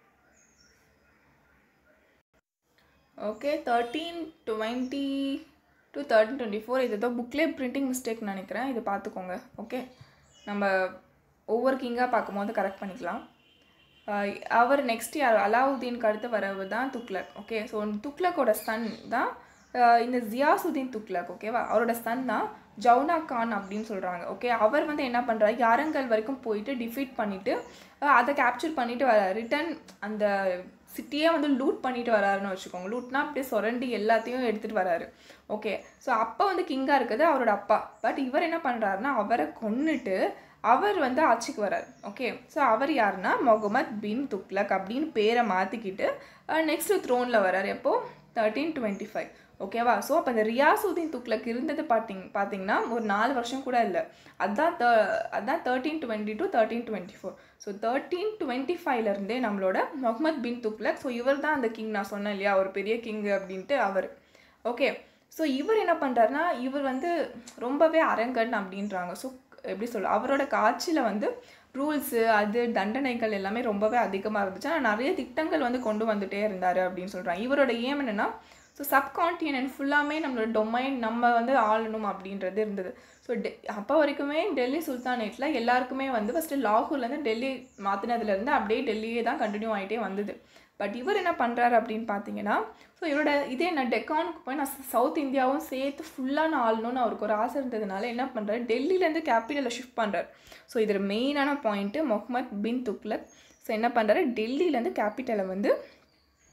Okay, thirteen twenty to thirteen twenty four இது ஏதோ புக்லேயே பிரிண்டிங் மிஸ்டேக் நினைக்கிறேன், இது பார்த்துக்கோங்க. ஓகே, நம்ம ஒவ்வொரு கிங்காக பார்க்கும்போது கரெக்ட் பண்ணிக்கலாம். அவர் நெக்ஸ்ட் யார் அலாவுதீனுக்கு அடுத்து வரவு தான் துக்லக். ஓகே, ஸோ துக்லக்கோட சன் தான் இந்த ஜியாசுதீன் துக்லக். ஓகேவா? அவரோட சன் தான் ஜவுனா கான் அப்படின்னு சொல்கிறாங்க. ஓகே, அவர் வந்து என்ன பண்ணுறாரு, யாரங்கல் வரைக்கும் போயிட்டு டிஃபீட் பண்ணிவிட்டு அதை கேப்சர் பண்ணிவிட்டு வர ரிட்டன் அந்த சிட்டியே வந்து லூட் பண்ணிட்டு வராருன்னு வச்சுக்கோங்க. லூட்னா அப்படியே சுரண்டி எல்லாத்தையும் எடுத்துகிட்டு வராரு. ஓகே, ஸோ அப்போ வந்து கிங்காக இருக்குது அவரோட அப்பா. பட் இவர் என்ன பண்ணுறாருன்னா அவரை கொன்னுட்டு அவர் வந்து ஆட்சிக்கு வரார். ஓகே, ஸோ அவர் யாருன்னா முகமது பின் துக்லக் அப்படின்னு பேரை மாற்றிக்கிட்டு நெக்ஸ்ட்டு த்ரோனில் வரார். எப்போது தேர்ட்டீன் டுவெண்ட்டி ஃபைவ் ஓகேவா? ஸோ அப்போ இந்த ரியாசுதீன் துக்லக் இருந்தது பார்த்திங் பார்த்தீங்கன்னா ஒரு நாலு வருஷம் கூட இல்லை. அதுதான் த அதுதான் thirteen twenty to thirteen twenty four so thirteen twenty ஃபைவ்லேருந்தே நம்மளோட முகமது பின் துக்லக். ஸோ இவர் தான் அந்த கிங், நான் சொன்னேன் இல்லையா ஒரு பெரிய கிங் அப்படின்ட்டு அவர். ஓகே, ஸோ இவர் என்ன பண்ணுறாருனா இவர் வந்து ரொம்பவே அரங்கன் அப்படின்றாங்க. ஸோ எப்படி சொல்ல அவரோட காட்சியில் வந்து ரூல்ஸு அது தண்டனைகள் எல்லாமே ரொம்பவே அதிகமாக இருந்துச்சு. ஆனால் நிறைய திட்டங்கள் வந்து கொண்டு வந்துகிட்டே இருந்தார் அப்படின்னு சொல்கிறாங்க. இவரோட ஏம் என்னென்னா ஸோ சப்கான்டினென்ட் ஃபுல்லாமே நம்மளோட டொமைன் நம்ம வந்து ஆளணும் அப்படின்றது இருந்தது. ஸோ டெ அப்போ வரைக்குமே டெல்லி சுல்தானேட்டில் எல்லாருக்குமே வந்து ஃபஸ்ட்டு லாகூர்லேருந்து டெல்லி மாற்றினதுலேருந்து அப்படியே டெல்லியே தான் கண்டினியூ ஆகிட்டே வந்தது. பட் இவர் என்ன பண்ணுறாரு அப்படின்னு பார்த்தீங்கன்னா ஸோ இவரோட இதே நான் டெக்கானுக்கு போய் நான் சவுத் இந்தியாவும் சேர்த்து ஃபுல்லாக நான் ஆளணும்னு அவருக்கு ஒரு ஆசை இருந்ததுனால என்ன பண்ணுறாரு, டெல்லியிலேருந்து கேபிட்டலை ஷிஃப்ட் பண்ணுறாரு. ஸோ இதில் மெயினான பாயிண்ட்டு முகமது பின் துக்லக் ஸோ என்ன பண்ணுறாரு, டெல்லியிலேருந்து கேபிட்டலை வந்து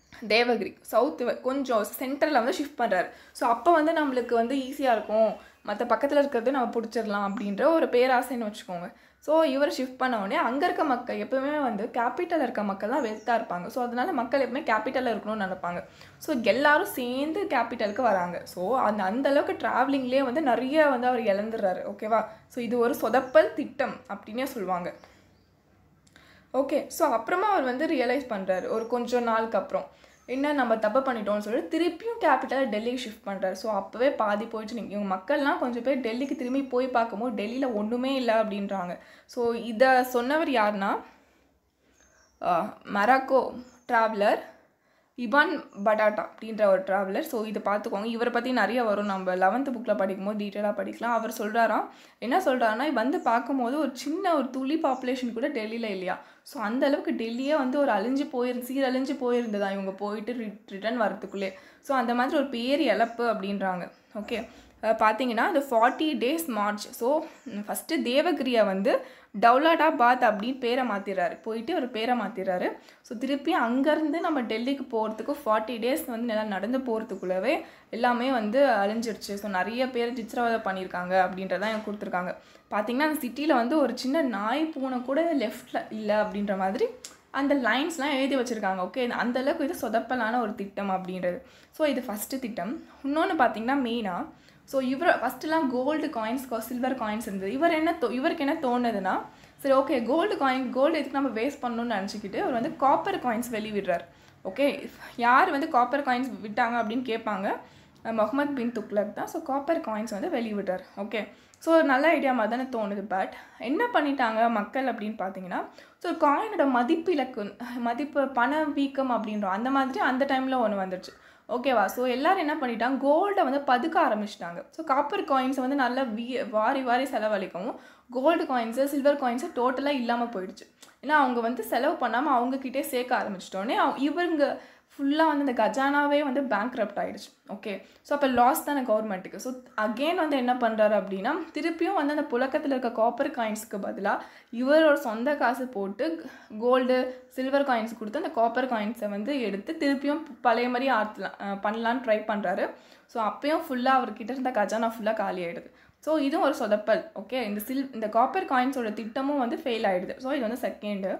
தேவகிரி சவுத் கொஞ்சம் சென்ட்ரலில் வந்து ஷிஃப்ட் பண்ணுறாரு. ஸோ அப்போ வந்து நம்மளுக்கு வந்து ஈஸியாக இருக்கும், மற்ற பக்கத்தில் இருக்கிறது நம்ம பிடிச்சிடலாம் அப்படின்ற ஒரு பேராசைன்னு வச்சுக்கோங்க. ஸோ இவர் ஷிஃப்ட் பண்ண உடனே அங்கே இருக்க மக்கள் எப்போவுமே வந்து கேபிட்டலில் இருக்க மக்கள் தான் வெல்த்தாக இருப்பாங்க. ஸோ அதனால மக்கள் எப்பவுமே கேபிட்டலில் இருக்கணும்னு நினைப்பாங்க. ஸோ எல்லாரும் சேர்ந்து கேபிட்டலுக்கு வராங்க. ஸோ அந்த அந்தளவுக்கு ட்ராவலிங்லேயே வந்து நிறைய வந்து அவர் இழந்துடுறாரு. ஓகேவா? ஸோ இது ஒரு சொதப்பல் திட்டம் அப்படின்னே சொல்லுவாங்க. ஓகே. ஸோ அப்புறமா அவர் வந்து ரியலைஸ் பண்ணுறாரு ஒரு கொஞ்சம் நாளுக்கு அப்புறம், என்ன நம்ம தப்பு பண்ணிட்டோம்னு சொல்லிட்டு திருப்பியும் கேபிட்டலை டெல்லிக்கு ஷிஃப்ட் பண்ணுறாரு. ஸோ அப்போவே பாதி போயிடுச்சு. நீங்கள் இவங்க மக்கள்லாம் கொஞ்சம் பேர் டெல்லிக்கு திரும்பி போய் பார்க்கும்போது டெல்லியில் ஒன்றுமே இல்லை அப்படின்றாங்க. ஸோ இதை சொன்னவர் யாருன்னா மராக்கோ ட்ராவலர் இபான் பட்டாட்டா அப்படின்ற ஒரு ட்ராவலர். ஸோ இதை பார்த்துக்கோங்க, இவரை பற்றி நிறைய வரும், நம்ம லெவன்த்து புக்கில் படிக்கும்போது டீட்டெயிலாக படிக்கலாம். அவர் சொல்கிறாராம், என்ன சொல்கிறாருன்னா, வந்து பார்க்கும்போது ஒரு சின்ன ஒரு துளி பாப்புலேஷன் கூட டெல்லியில் இல்லையா. ஸோ அந்தளவுக்கு டெல்லியே வந்து ஒரு அழிஞ்சு போயிரு சீரழிஞ்சு போயிருந்ததா இவங்க போயிட்டு ரி ரிட்டர்ன் வரத்துக்குள்ளே. ஸோ அந்த மாதிரி ஒரு பேர் இழப்பு அப்படின்றாங்க. ஓகே. பார்த்தீங்கன்னா இந்த forty days march. So first தேவகிரியை வந்து டவுலாடாபாத் அப்படின்னு பேரை மாற்றிடுறாரு, போயிட்டு ஒரு பேரை மாற்றிடுறாரு. ஸோ திருப்பி அங்கேருந்து நம்ம டெல்லிக்கு போகிறதுக்கு ஃபார்ட்டி டேஸ் வந்து நல்லா நடந்து போகிறதுக்குள்ளவே எல்லாமே வந்து அழிஞ்சிருச்சு. ஸோ நிறைய பேர் சித்திரவதை பண்ணியிருக்காங்க அப்படின்றதான் எனக்கு கொடுத்துருக்காங்க. பார்த்தீங்கன்னா அந்த சிட்டியில் வந்து ஒரு சின்ன நாய் பூனை கூட லெஃப்டில் இல்லை அப்படின்ற மாதிரி அந்த லைன்ஸ்லாம் எழுதி வச்சுருக்காங்க. ஓகே. அந்தளவுக்கு இது சொதப்பலான ஒரு திட்டம் அப்படின்றது. ஸோ இது ஃபஸ்ட்டு திட்டம். இன்னொன்று பார்த்தீங்கன்னா மெயினாக, ஸோ இவர் ஃபஸ்ட்டுலாம் கோல்டு காயின்ஸ் சில்வர் காயின்ஸ் இருந்தது. இவர் என்ன தோ இவருக்கு என்ன தோணுதுன்னா, சரி ஓகே கோல்டு காயின் கோல்டு எதுக்கு நம்ம வேஸ்ட் பண்ணணும்னு நினச்சிக்கிட்டு அவர் வந்து காப்பர் காயின்ஸ் வெளியிடுறார். ஓகே. யார் வந்து காப்பர் காயின்ஸ் விட்டாங்க அப்படின்னு கேட்பாங்க, முகமது பின் துக்ளக் தான். ஸோ காப்பர் காயின்ஸ் வந்து வெளியிட்டார். ஓகே. ஸோ ஒரு நல்ல ஐடியா மாதிரி தானே தோணுது. பட் என்ன பண்ணிட்டாங்க மக்கள் அப்படின்னு பார்த்தீங்கன்னா, ஸோ காயினோட மதிப்பு இலக்கு மதிப்பு பண வீக்கம் அப்படின்றோம், அந்த மாதிரி அந்த டைமில் ஒன்று வந்துடுச்சு. ஓகேவா? ஸோ எல்லோரும் என்ன பண்ணிட்டாங்க, கோல்டை வந்து பதுக்க ஆரம்பிச்சிட்டாங்க. ஸோ காப்பர் காயின்ஸை வந்து நல்லா வீ வாரி வாரி செலவழிக்கவும் கோல்டு காயின்ஸு சில்வர் காயின்ஸு டோட்டலாக இல்லாமல் போயிடுச்சு. ஏன்னா அவங்க வந்து செலவு பண்ணாமல் அவங்கக்கிட்டே சேர்க்க ஆரம்பிச்சிட்டோன்னே இவங்க ஃபுல்லாக வந்து இந்த கஜானாவே வந்து பேங்க்ரப்ட் ஆகிடுச்சு. ஓகே. ஸோ அப்போ லாஸ் தானே கவர்மெண்ட்டுக்கு. ஸோ அகெயின் வந்து என்ன பண்ணுறாரு அப்படின்னா, திருப்பியும் வந்து அந்த புழக்கத்தில் இருக்க காப்பர் காயின்ஸுக்கு பதிலாக இவரோட சொந்த காசு போட்டு கோல்டு சில்வர் காயின்ஸ் கொடுத்து அந்த காப்பர் காயின்ஸை வந்து எடுத்து திருப்பியும் பழைய மாதிரி ஆற்றலாம் பண்ணலான்னு ட்ரை பண்ணுறாரு. ஸோ அப்பயும் ஃபுல்லாக அவர்கிட்ட இருந்த கஜானா ஃபுல்லாக காலி ஆகிடுது. ஸோ இதுவும் ஒரு சொதப்பல். ஓகே. இந்த சில் இந்த காப்பர் காயின்ஸோட திட்டமும் வந்து ஃபெயில் ஆகிடுது. ஸோ இது வந்து செகண்டு.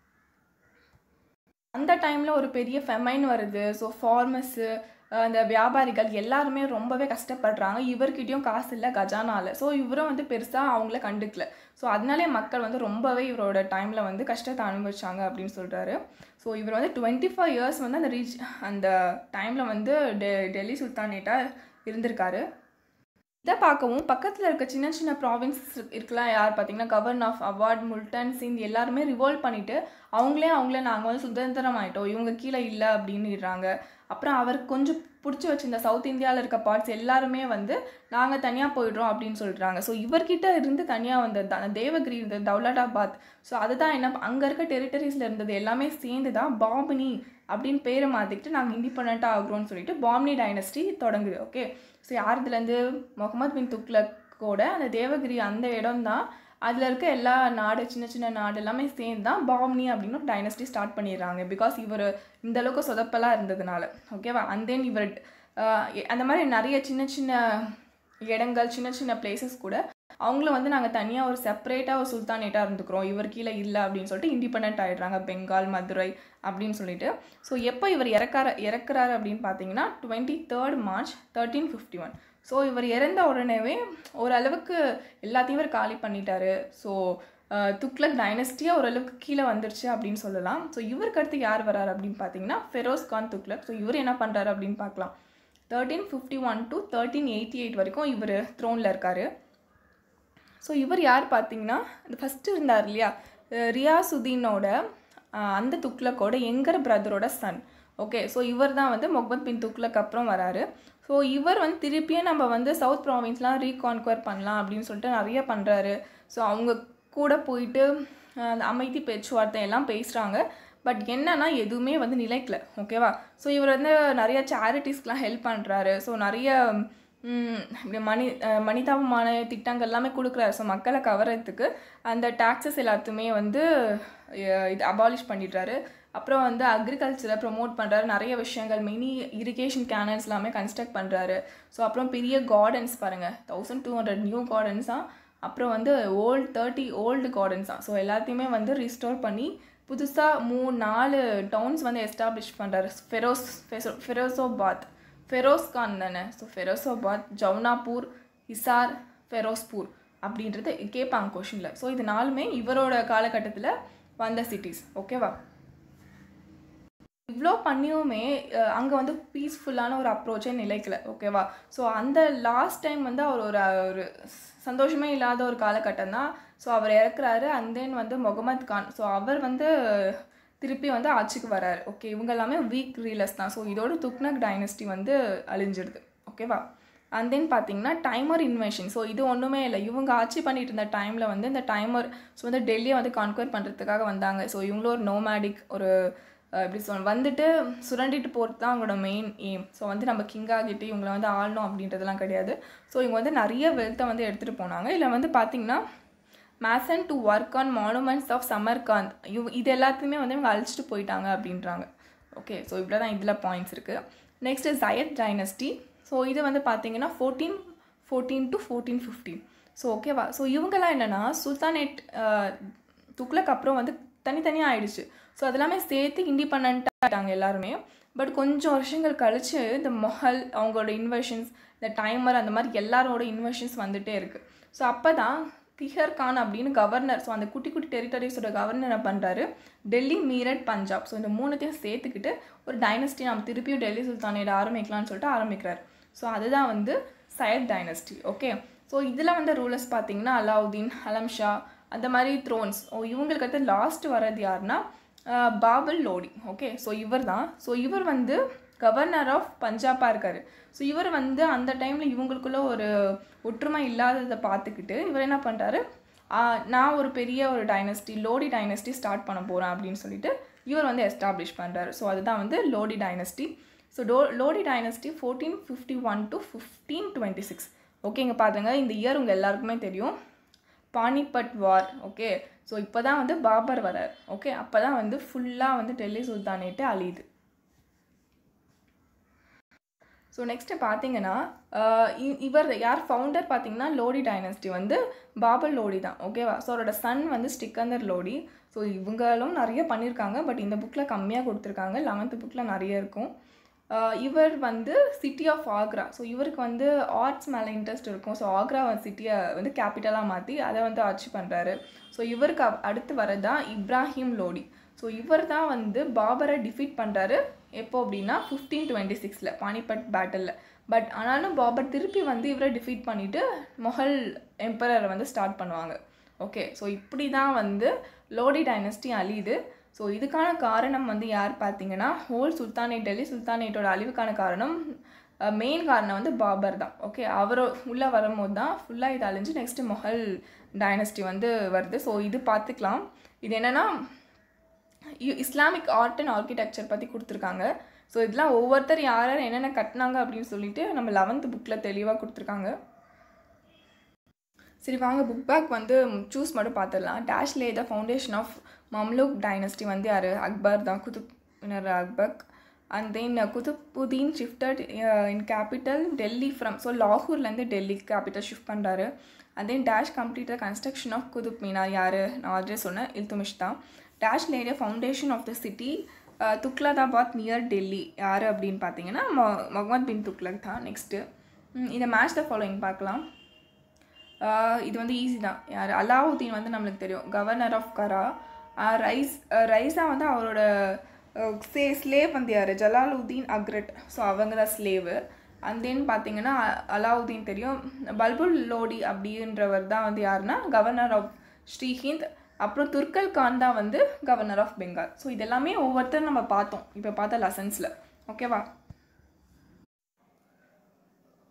அந்த டைமில் ஒரு பெரிய ஃபெமைன் வருது. ஸோ ஃபார்மர்ஸு அந்த வியாபாரிகள் எல்லாருமே ரொம்பவே கஷ்டப்படுறாங்க. இவர்கிட்டையும் காசு இல்லை, கஜானால. ஸோ இவரும் வந்து பெருசாக அவங்கள கண்டுக்கல. ஸோ அதனாலே மக்கள் வந்து ரொம்பவே இவரோட டைமில் வந்து கஷ்டத்தை அனுபவிச்சாங்க அப்படின்னு சொல்கிறாரு. ஸோ இவர் வந்து டுவெண்ட்டி ஃபைவ் இயர்ஸ் வந்து அந்த ரீச் அந்த டைமில் வந்து டெ டெல்லி சுல்தானேட்டாக இருந்திருக்காரு. இதை பார்க்கவும் பக்கத்தில் இருக்க சின்ன சின்ன ப்ராவின்ஸ் இருக்கலாம். யார் பார்த்தீங்கன்னா கவர்னர் ஆஃப் அவார்ட், முல்டன், சிந்த் எல்லாருமே ரிவால்வ் பண்ணிவிட்டு அவங்களே அவங்களே நாங்கள் வந்து சுதந்திரம் ஆகிட்டோம், இவங்க கீழே இல்லை அப்படின்னுறாங்க. அப்புறம் அவருக்கு கொஞ்சம் பிடிச்சி வச்சுருந்த சவுத் இந்தியாவில் இருக்க பார்ட்ஸ் எல்லாருமே வந்து நாங்கள் தனியாக போயிடுறோம் அப்படின்னு சொல்கிறாங்க. ஸோ இவர்கிட்ட இருந்து தனியாக வந்தது தான் தேவகிரி இருந்தது, தௌலதாபாத். ஸோ அதுதான் என்ன அங்கே இருக்க டெரிட்டரிஸில் இருந்தது எல்லாமே சேர்ந்து தான் பாமினி அப்படின்னு பேரை மாற்றிக்கிட்டு நாங்கள் இண்டிபெண்ட்டாக ஆகுறோம்னு சொல்லிட்டு பாமினி டைனஸ்டி தொடங்குது. ஓகே. ஸோ யாருதுலேருந்து முகமது பின் துக்ளக்கோட அந்த தேவகிரி அந்த இடம் தான், அதில் இருக்க எல்லா நாடு சின்ன சின்ன நாடு எல்லாமே சேர்ந்து தான் பாமினி அப்படின்னு ஒரு டைனஸ்டி ஸ்டார்ட் பண்ணிடுறாங்க. பிகாஸ் இவர் இந்தளவுக்கு சொதப்பலாக இருந்ததுனால. ஓகேவா? அண்ட் தென் இவர் அந்த மாதிரி நிறைய சின்ன சின்ன இடங்கள் சின்ன சின்ன பிளேசஸ் கூட அவங்களும் வந்து நாங்கள் தனியாக ஒரு செப்பரேட்டாக ஒரு சுல்தானேட்டாக இருந்துக்கிறோம், இவர் கீழே இல்லை அப்படின்னு சொல்லிட்டு இண்டிபெண்ட் ஆகிடுறாங்க, பெங்கால், மதுரை அப்படின்னு சொல்லிட்டு. ஸோ எப்போ இவர் இறக்கார இறக்குறாரு அப்படின்னு பார்த்தீங்கன்னா twenty third March thirteen fifty one. So இவர் இறந்த உடனேவே ஓரளவுக்கு எல்லாத்தையும் இவர் காலி பண்ணிட்டாரு. ஸோ துக்ளக் டைனஸ்டியாக ஓரளவுக்கு கீழே வந்துருச்சு அப்படின்னு சொல்லலாம். ஸோ இவருக்கு அடுத்து யார் வராரு அப்படின்னு பார்த்தீங்கன்னா ஃபெரோஸ் கான் துக்ளக். ஸோ இவர் என்ன பண்ணுறாரு அப்படின்னு பார்க்கலாம். Thirteen fifty one to thirteen eighty eight வரைக்கும் இவர் த்ரோனில் இருக்கார். ஸோ இவர் யார் பார்த்தீங்கன்னா, இந்த ஃபஸ்ட்டு இருந்தார் இல்லையா ரியாசுதீனோட அந்த துக்ளக்கோட எங்கர் பிரதரோட சன். ஓகே. ஸோ இவர் தான் வந்து முகமது பின் துக்ளக் அப்புறம் வராரு. ஸோ இவர் வந்து திருப்பியும் நம்ம வந்து சவுத் ப்ராவின்ஸ்லாம் ரீகான்குவர் பண்ணலாம் அப்படின்னு சொல்லிட்டு நிறைய பண்ணுறாரு. ஸோ அவங்க கூட போயிட்டு அந்த அமைதி பேச்சுவார்த்தை எல்லாம் பேசுகிறாங்க. பட் என்னன்னா எதுவுமே வந்து நிலைக்கல. ஓகேவா? ஸோ இவர் வந்து நிறைய சேரிட்டிஸ்க்கெலாம் ஹெல்ப் பண்ணுறாரு. ஸோ நிறைய இப்படி மனி மனிதாபமான திட்டங்கள் எல்லாமே கொடுக்குறாரு. ஸோ மக்களை கவர்றதுக்கு அந்த டாக்ஸஸ் எல்லாத்தையுமே வந்து இது அபாலிஷ் பண்ணிடுறாரு. அப்புறம் வந்து அக்ரிகல்ச்சரை ப்ரொமோட் பண்ணுறாரு, நிறைய விஷயங்கள் மினி இரிகேஷன் கேனல்ஸ் எல்லாமே கன்ஸ்ட்ரக்ட் பண்ணுறாரு. ஸோ அப்புறம் பெரிய கார்டன்ஸ் பாருங்கள், தௌசண்ட் டூ ஹண்ட்ரட் நியூ கார்டன்ஸாக, அப்புறம் வந்து ஓல்டு தேர்ட்டி ஓல்டு கார்டன்ஸாக. ஸோ எல்லாத்தையுமே வந்து ரீஸ்டோர் பண்ணி புதுசாக மூணு நாலு டவுன்ஸ் வந்து எஸ்டாப்ளிஷ் பண்ணுறாரு. ஃபெரோஸ் ஃபெரோசோபாத் ஃபெரோஸ் கான் தானே. ஸோ ஃபெரோசோபாத், ஜவுனாப்பூர், ஹிசார், ஃபெரோஸ்பூர் அப்படின்றது கேட்பாங்க கொஷினில். ஸோ இது நாலுமே இவரோட காலகட்டத்தில் வந்த சிட்டிஸ். ஓகேவா? இவ்வளோ பண்ணியுமே அங்கே வந்து பீஸ்ஃபுல்லான ஒரு அப்ரோச்சே நிலைக்கல. ஓகேவா? ஸோ அந்த லாஸ்ட் டைம் வந்து அவர் ஒரு ஒரு சந்தோஷமே இல்லாத ஒரு காலகட்டம் தான். So our இறக்குறாரு. அண்ட் தென் வந்து முகமது கான், ஸோ அவர் வந்து திருப்பி வந்து ஆட்சிக்கு வராரு. ஓகே, இவங்க எல்லாமே வீக் ரீலர்ஸ் தான். ஸோ இதோட துக்ளக் டைனஸ்டி வந்து அழிஞ்சிடுது. ஓகேவா? அண்ட் தென் பார்த்தீங்கன்னா டைமர் இன்வென்ஷன். ஸோ இது ஒன்றுமே இல்லை, இவங்க ஆட்சி பண்ணிட்டு இருந்த டைமில் வந்து இந்த டைமர் ஸோ வந்து டெல்லியை வந்து கான்குவர் பண்ணுறதுக்காக வந்தாங்க. ஸோ இவங்களும் ஒரு நோமேடிக் ஒரு எப்படி சொல் வந்துட்டு சுரண்டிட்டு போகிறது தான் அவங்களோட மெயின் எய்ம். ஸோ வந்து நம்ம கிங் ஆகிட்டு இவங்களை வந்து ஆளணும் அப்படின்றதுலாம் கிடையாது. ஸோ இவங்க வந்து நிறைய வெல்த்தை வந்து எடுத்துகிட்டு போனாங்க. இல்லை வந்து பார்த்திங்கன்னா mason to work on monuments of Samarkand, இவ் இது எல்லாத்தையுமே வந்து இவங்க அழிச்சிட்டு போயிட்டாங்க அப்படின்றாங்க. ஓகே, ஸோ இப்படி தான் இதில் பாயிண்ட்ஸ் இருக்குது. Next Zaid dynasty. ஸோ இது வந்து பார்த்திங்கன்னா fourteen fourteen to fourteen fifteen. So ஓகேவா? ஸோ இவங்கெல்லாம் என்னென்னா சுல்தானேட் துக்ளக் அப்புறம் வந்து தனித்தனியாக ஆயிடுச்சு. ஸோ அதெல்லாமே சேர்த்து இண்டிபெண்ட்டாக ஆகிட்டாங்க எல்லாருமே. பட் கொஞ்சம் வருஷங்கள் கழித்து இந்த மொஹல் அவங்களோட இன்வெஷன்ஸ், இந்த டைமர், அந்த மாதிரி எல்லாரோட இன்வெஷன்ஸ் வந்துகிட்டே இருக்குது. ஸோ அப்போ தான் கிஹர் கான் அப்படின்னு கவர்னர், ஸோ அந்த குட்டி குட்டி டெரிட்டரிஸோட கவர்னர் என்ன பண்ணுறாரு, டெல்லி, மீரட், பஞ்சாப், ஸோ இந்த மூணுத்தையும் சேர்த்துக்கிட்டு ஒரு டைனஸ்டி நம்ம திருப்பியும் டெல்லி சுல்தானேட் ஆரம்பிக்கலாம்னு சொல்லிட்டு ஆரம்பிக்கிறார். ஸோ அதுதான் வந்து சையத் டைனஸ்டி. ஓகே, ஸோ இதில் வந்து ரூலர்ஸ் பார்த்திங்கன்னா அலாவுதீன், அலம்ஷா, அந்த மாதிரி த்ரோன்ஸ். ஓ இவங்களுக்கு அடுத்து லாஸ்ட் வர்றது யாருன்னா பாபர் லோடி. ஓகே, ஸோ இவர் தான். ஸோ இவர் வந்து கவர்னர் ஆஃப் பஞ்சாபாக இருக்கார். ஸோ இவர் வந்து அந்த டைமில் இவங்களுக்குள்ள ஒரு ஒற்றுமை இல்லாததை பார்த்துக்கிட்டு இவர் என்ன பண்ணுறாரு, நான் ஒரு பெரிய ஒரு டைனஸ்டி லோடி டைனஸ்டி ஸ்டார்ட் பண்ண போகிறேன் அப்படின்னு சொல்லிட்டு இவர் வந்து எஸ்டாப்ளிஷ் பண்ணுறாரு. ஸோ அதுதான் வந்து லோடி டைனஸ்டி. ஸோ டோ Lodi dynasty fourteen fifty one to fifteen twenty six. ஓகேங்க, பாருங்க இந்த இயர் உங்கள் எல்லாருக்குமே தெரியும், பானிபட் வார். ஓகே, ஸோ இப்போ தான் வந்து பாபர் வரார். ஓகே, அப்போ தான் வந்து ஃபுல்லாக வந்து டெல்லி சுல்தானேட்டு அழியுது. ஸோ நெக்ஸ்ட்டு பார்த்தீங்கன்னா இவர் யார் ஃபவுண்டர் பார்த்தீங்கன்னா லோடி டைனஸ்டி வந்து பாபர் லோடி தான். ஓகேவா? ஸோ அவரோட சன் வந்து ஸ்டிக்கந்தர் லோடி. ஸோ இவங்களும் நிறைய பண்ணியிருக்காங்க, பட் இந்த புக்கில் கம்மியாக கொடுத்துருக்காங்க, லெவன்த்து புக்கில் நிறைய இருக்கும். இவர் வந்து சிட்டி ஆஃப் ஆக்ரா. ஸோ இவருக்கு வந்து ஆர்ட்ஸ் மேலே இன்ட்ரெஸ்ட் இருக்கும். ஸோ ஆக்ரா சிட்டியை வந்து கேபிட்டலாக மாற்றி அதை வந்து ஆட்சி பண்ணுறாரு. ஸோ இவருக்கு அடுத்து வரதான் இப்ராஹிம் லோடி. ஸோ இவர் தான் வந்து பாபரை டிஃபீட் பண்ணுறாரு. எப்போ அப்படின்னா ஃபிஃப்டீன் டுவெண்ட்டி சிக்ஸில் பானிபட் பேட்டலில். பட் ஆனாலும் பாபர் திருப்பி வந்து இவரை டிஃபீட் பண்ணிவிட்டு மொஹல் எம்பரரை வந்து ஸ்டார்ட் பண்ணுவாங்க. ஓகே, ஸோ இப்படி தான் வந்து லோடி டைனஸ்டி அழியுது. ஸோ இதுக்கான காரணம் வந்து யார் பார்த்தீங்கன்னா ஹோல் சுல்தானேட் டெல்லி சுல்தானேட்டோட அழிவுக்கான காரணம் மெயின் காரணம் வந்து பாபர் தான். ஓகே, அவர் உள்ளே வரும்போது தான் ஃபுல்லாக இது அழிஞ்சு நெக்ஸ்ட்டு மொஹல் டைனஸ்டி வந்து வருது. ஸோ இது பார்த்துக்கலாம். இது என்னென்னா இஸ்லாமிக் ஆர்ட் அண்ட் ஆர்கிடெக்சர் பற்றி கொடுத்துருக்காங்க. ஸோ இதெல்லாம் ஒவ்வொருத்தர் யார் யார் என்னென்ன கட்டினாங்க அப்படின்னு சொல்லிட்டு நம்ம லெவன்த்து புக்கில் தெளிவாக கொடுத்துருக்காங்க. சரி வாங்க புக் பேக் வந்து சூஸ் மட்டும் பார்த்துடலாம். Dash lay the foundation of Mamluk dynasty வந்து யார், அக்பர் தான், குதுப்னர் Akbar. And then Qutubuddin shifted in capital Delhi from, so லாகூர்லேருந்து டெல்லி கேபிட்டல் ஷிஃப்ட் பண்ணுறாரு. And then dash completed construction of Qutub Minar யார், நான் ஆல்ரெடி சொன்னேன், இல்துமிஷ் தான். Dash laid foundation of the city Tughlaqabad near Delhi யார் அப்படின்னு பார்த்தீங்கன்னா மொ முகமது பின் துக்லக் தான். நெக்ஸ்ட்டு இதை மேட்ச் த ஃபாலோயிங் பார்க்கலாம். இது வந்து ஈஸி தான். யார், அலாவுதீன் வந்து நம்மளுக்கு தெரியும், கவர்னர் ஆஃப் கரா. ரைஸ் ரைஸா வந்து அவரோட சே ஸ்லேவ் வந்து யார், ஜலாலுதீன் அக்ரட். ஸோ அவங்க தான் ஸ்லேவு. அண்ட் தென் பார்த்தீங்கன்னா அலாவுதீன் தெரியும். பல்புல் லோடி அப்படின்றவர் தான் வந்து யாருன்னா கவர்னர் ஆஃப் ஸ்ரீஹிந்த். அப்புறம் துர்க்கல் கான் தான் வந்து கவர்னர் ஆஃப் பெங்கால். ஸோ இதெல்லாமே ஒவ்வொருத்தரும் நம்ம பார்த்தோம் இப்போ பார்த்த லெசன்ஸில். ஓகேவா?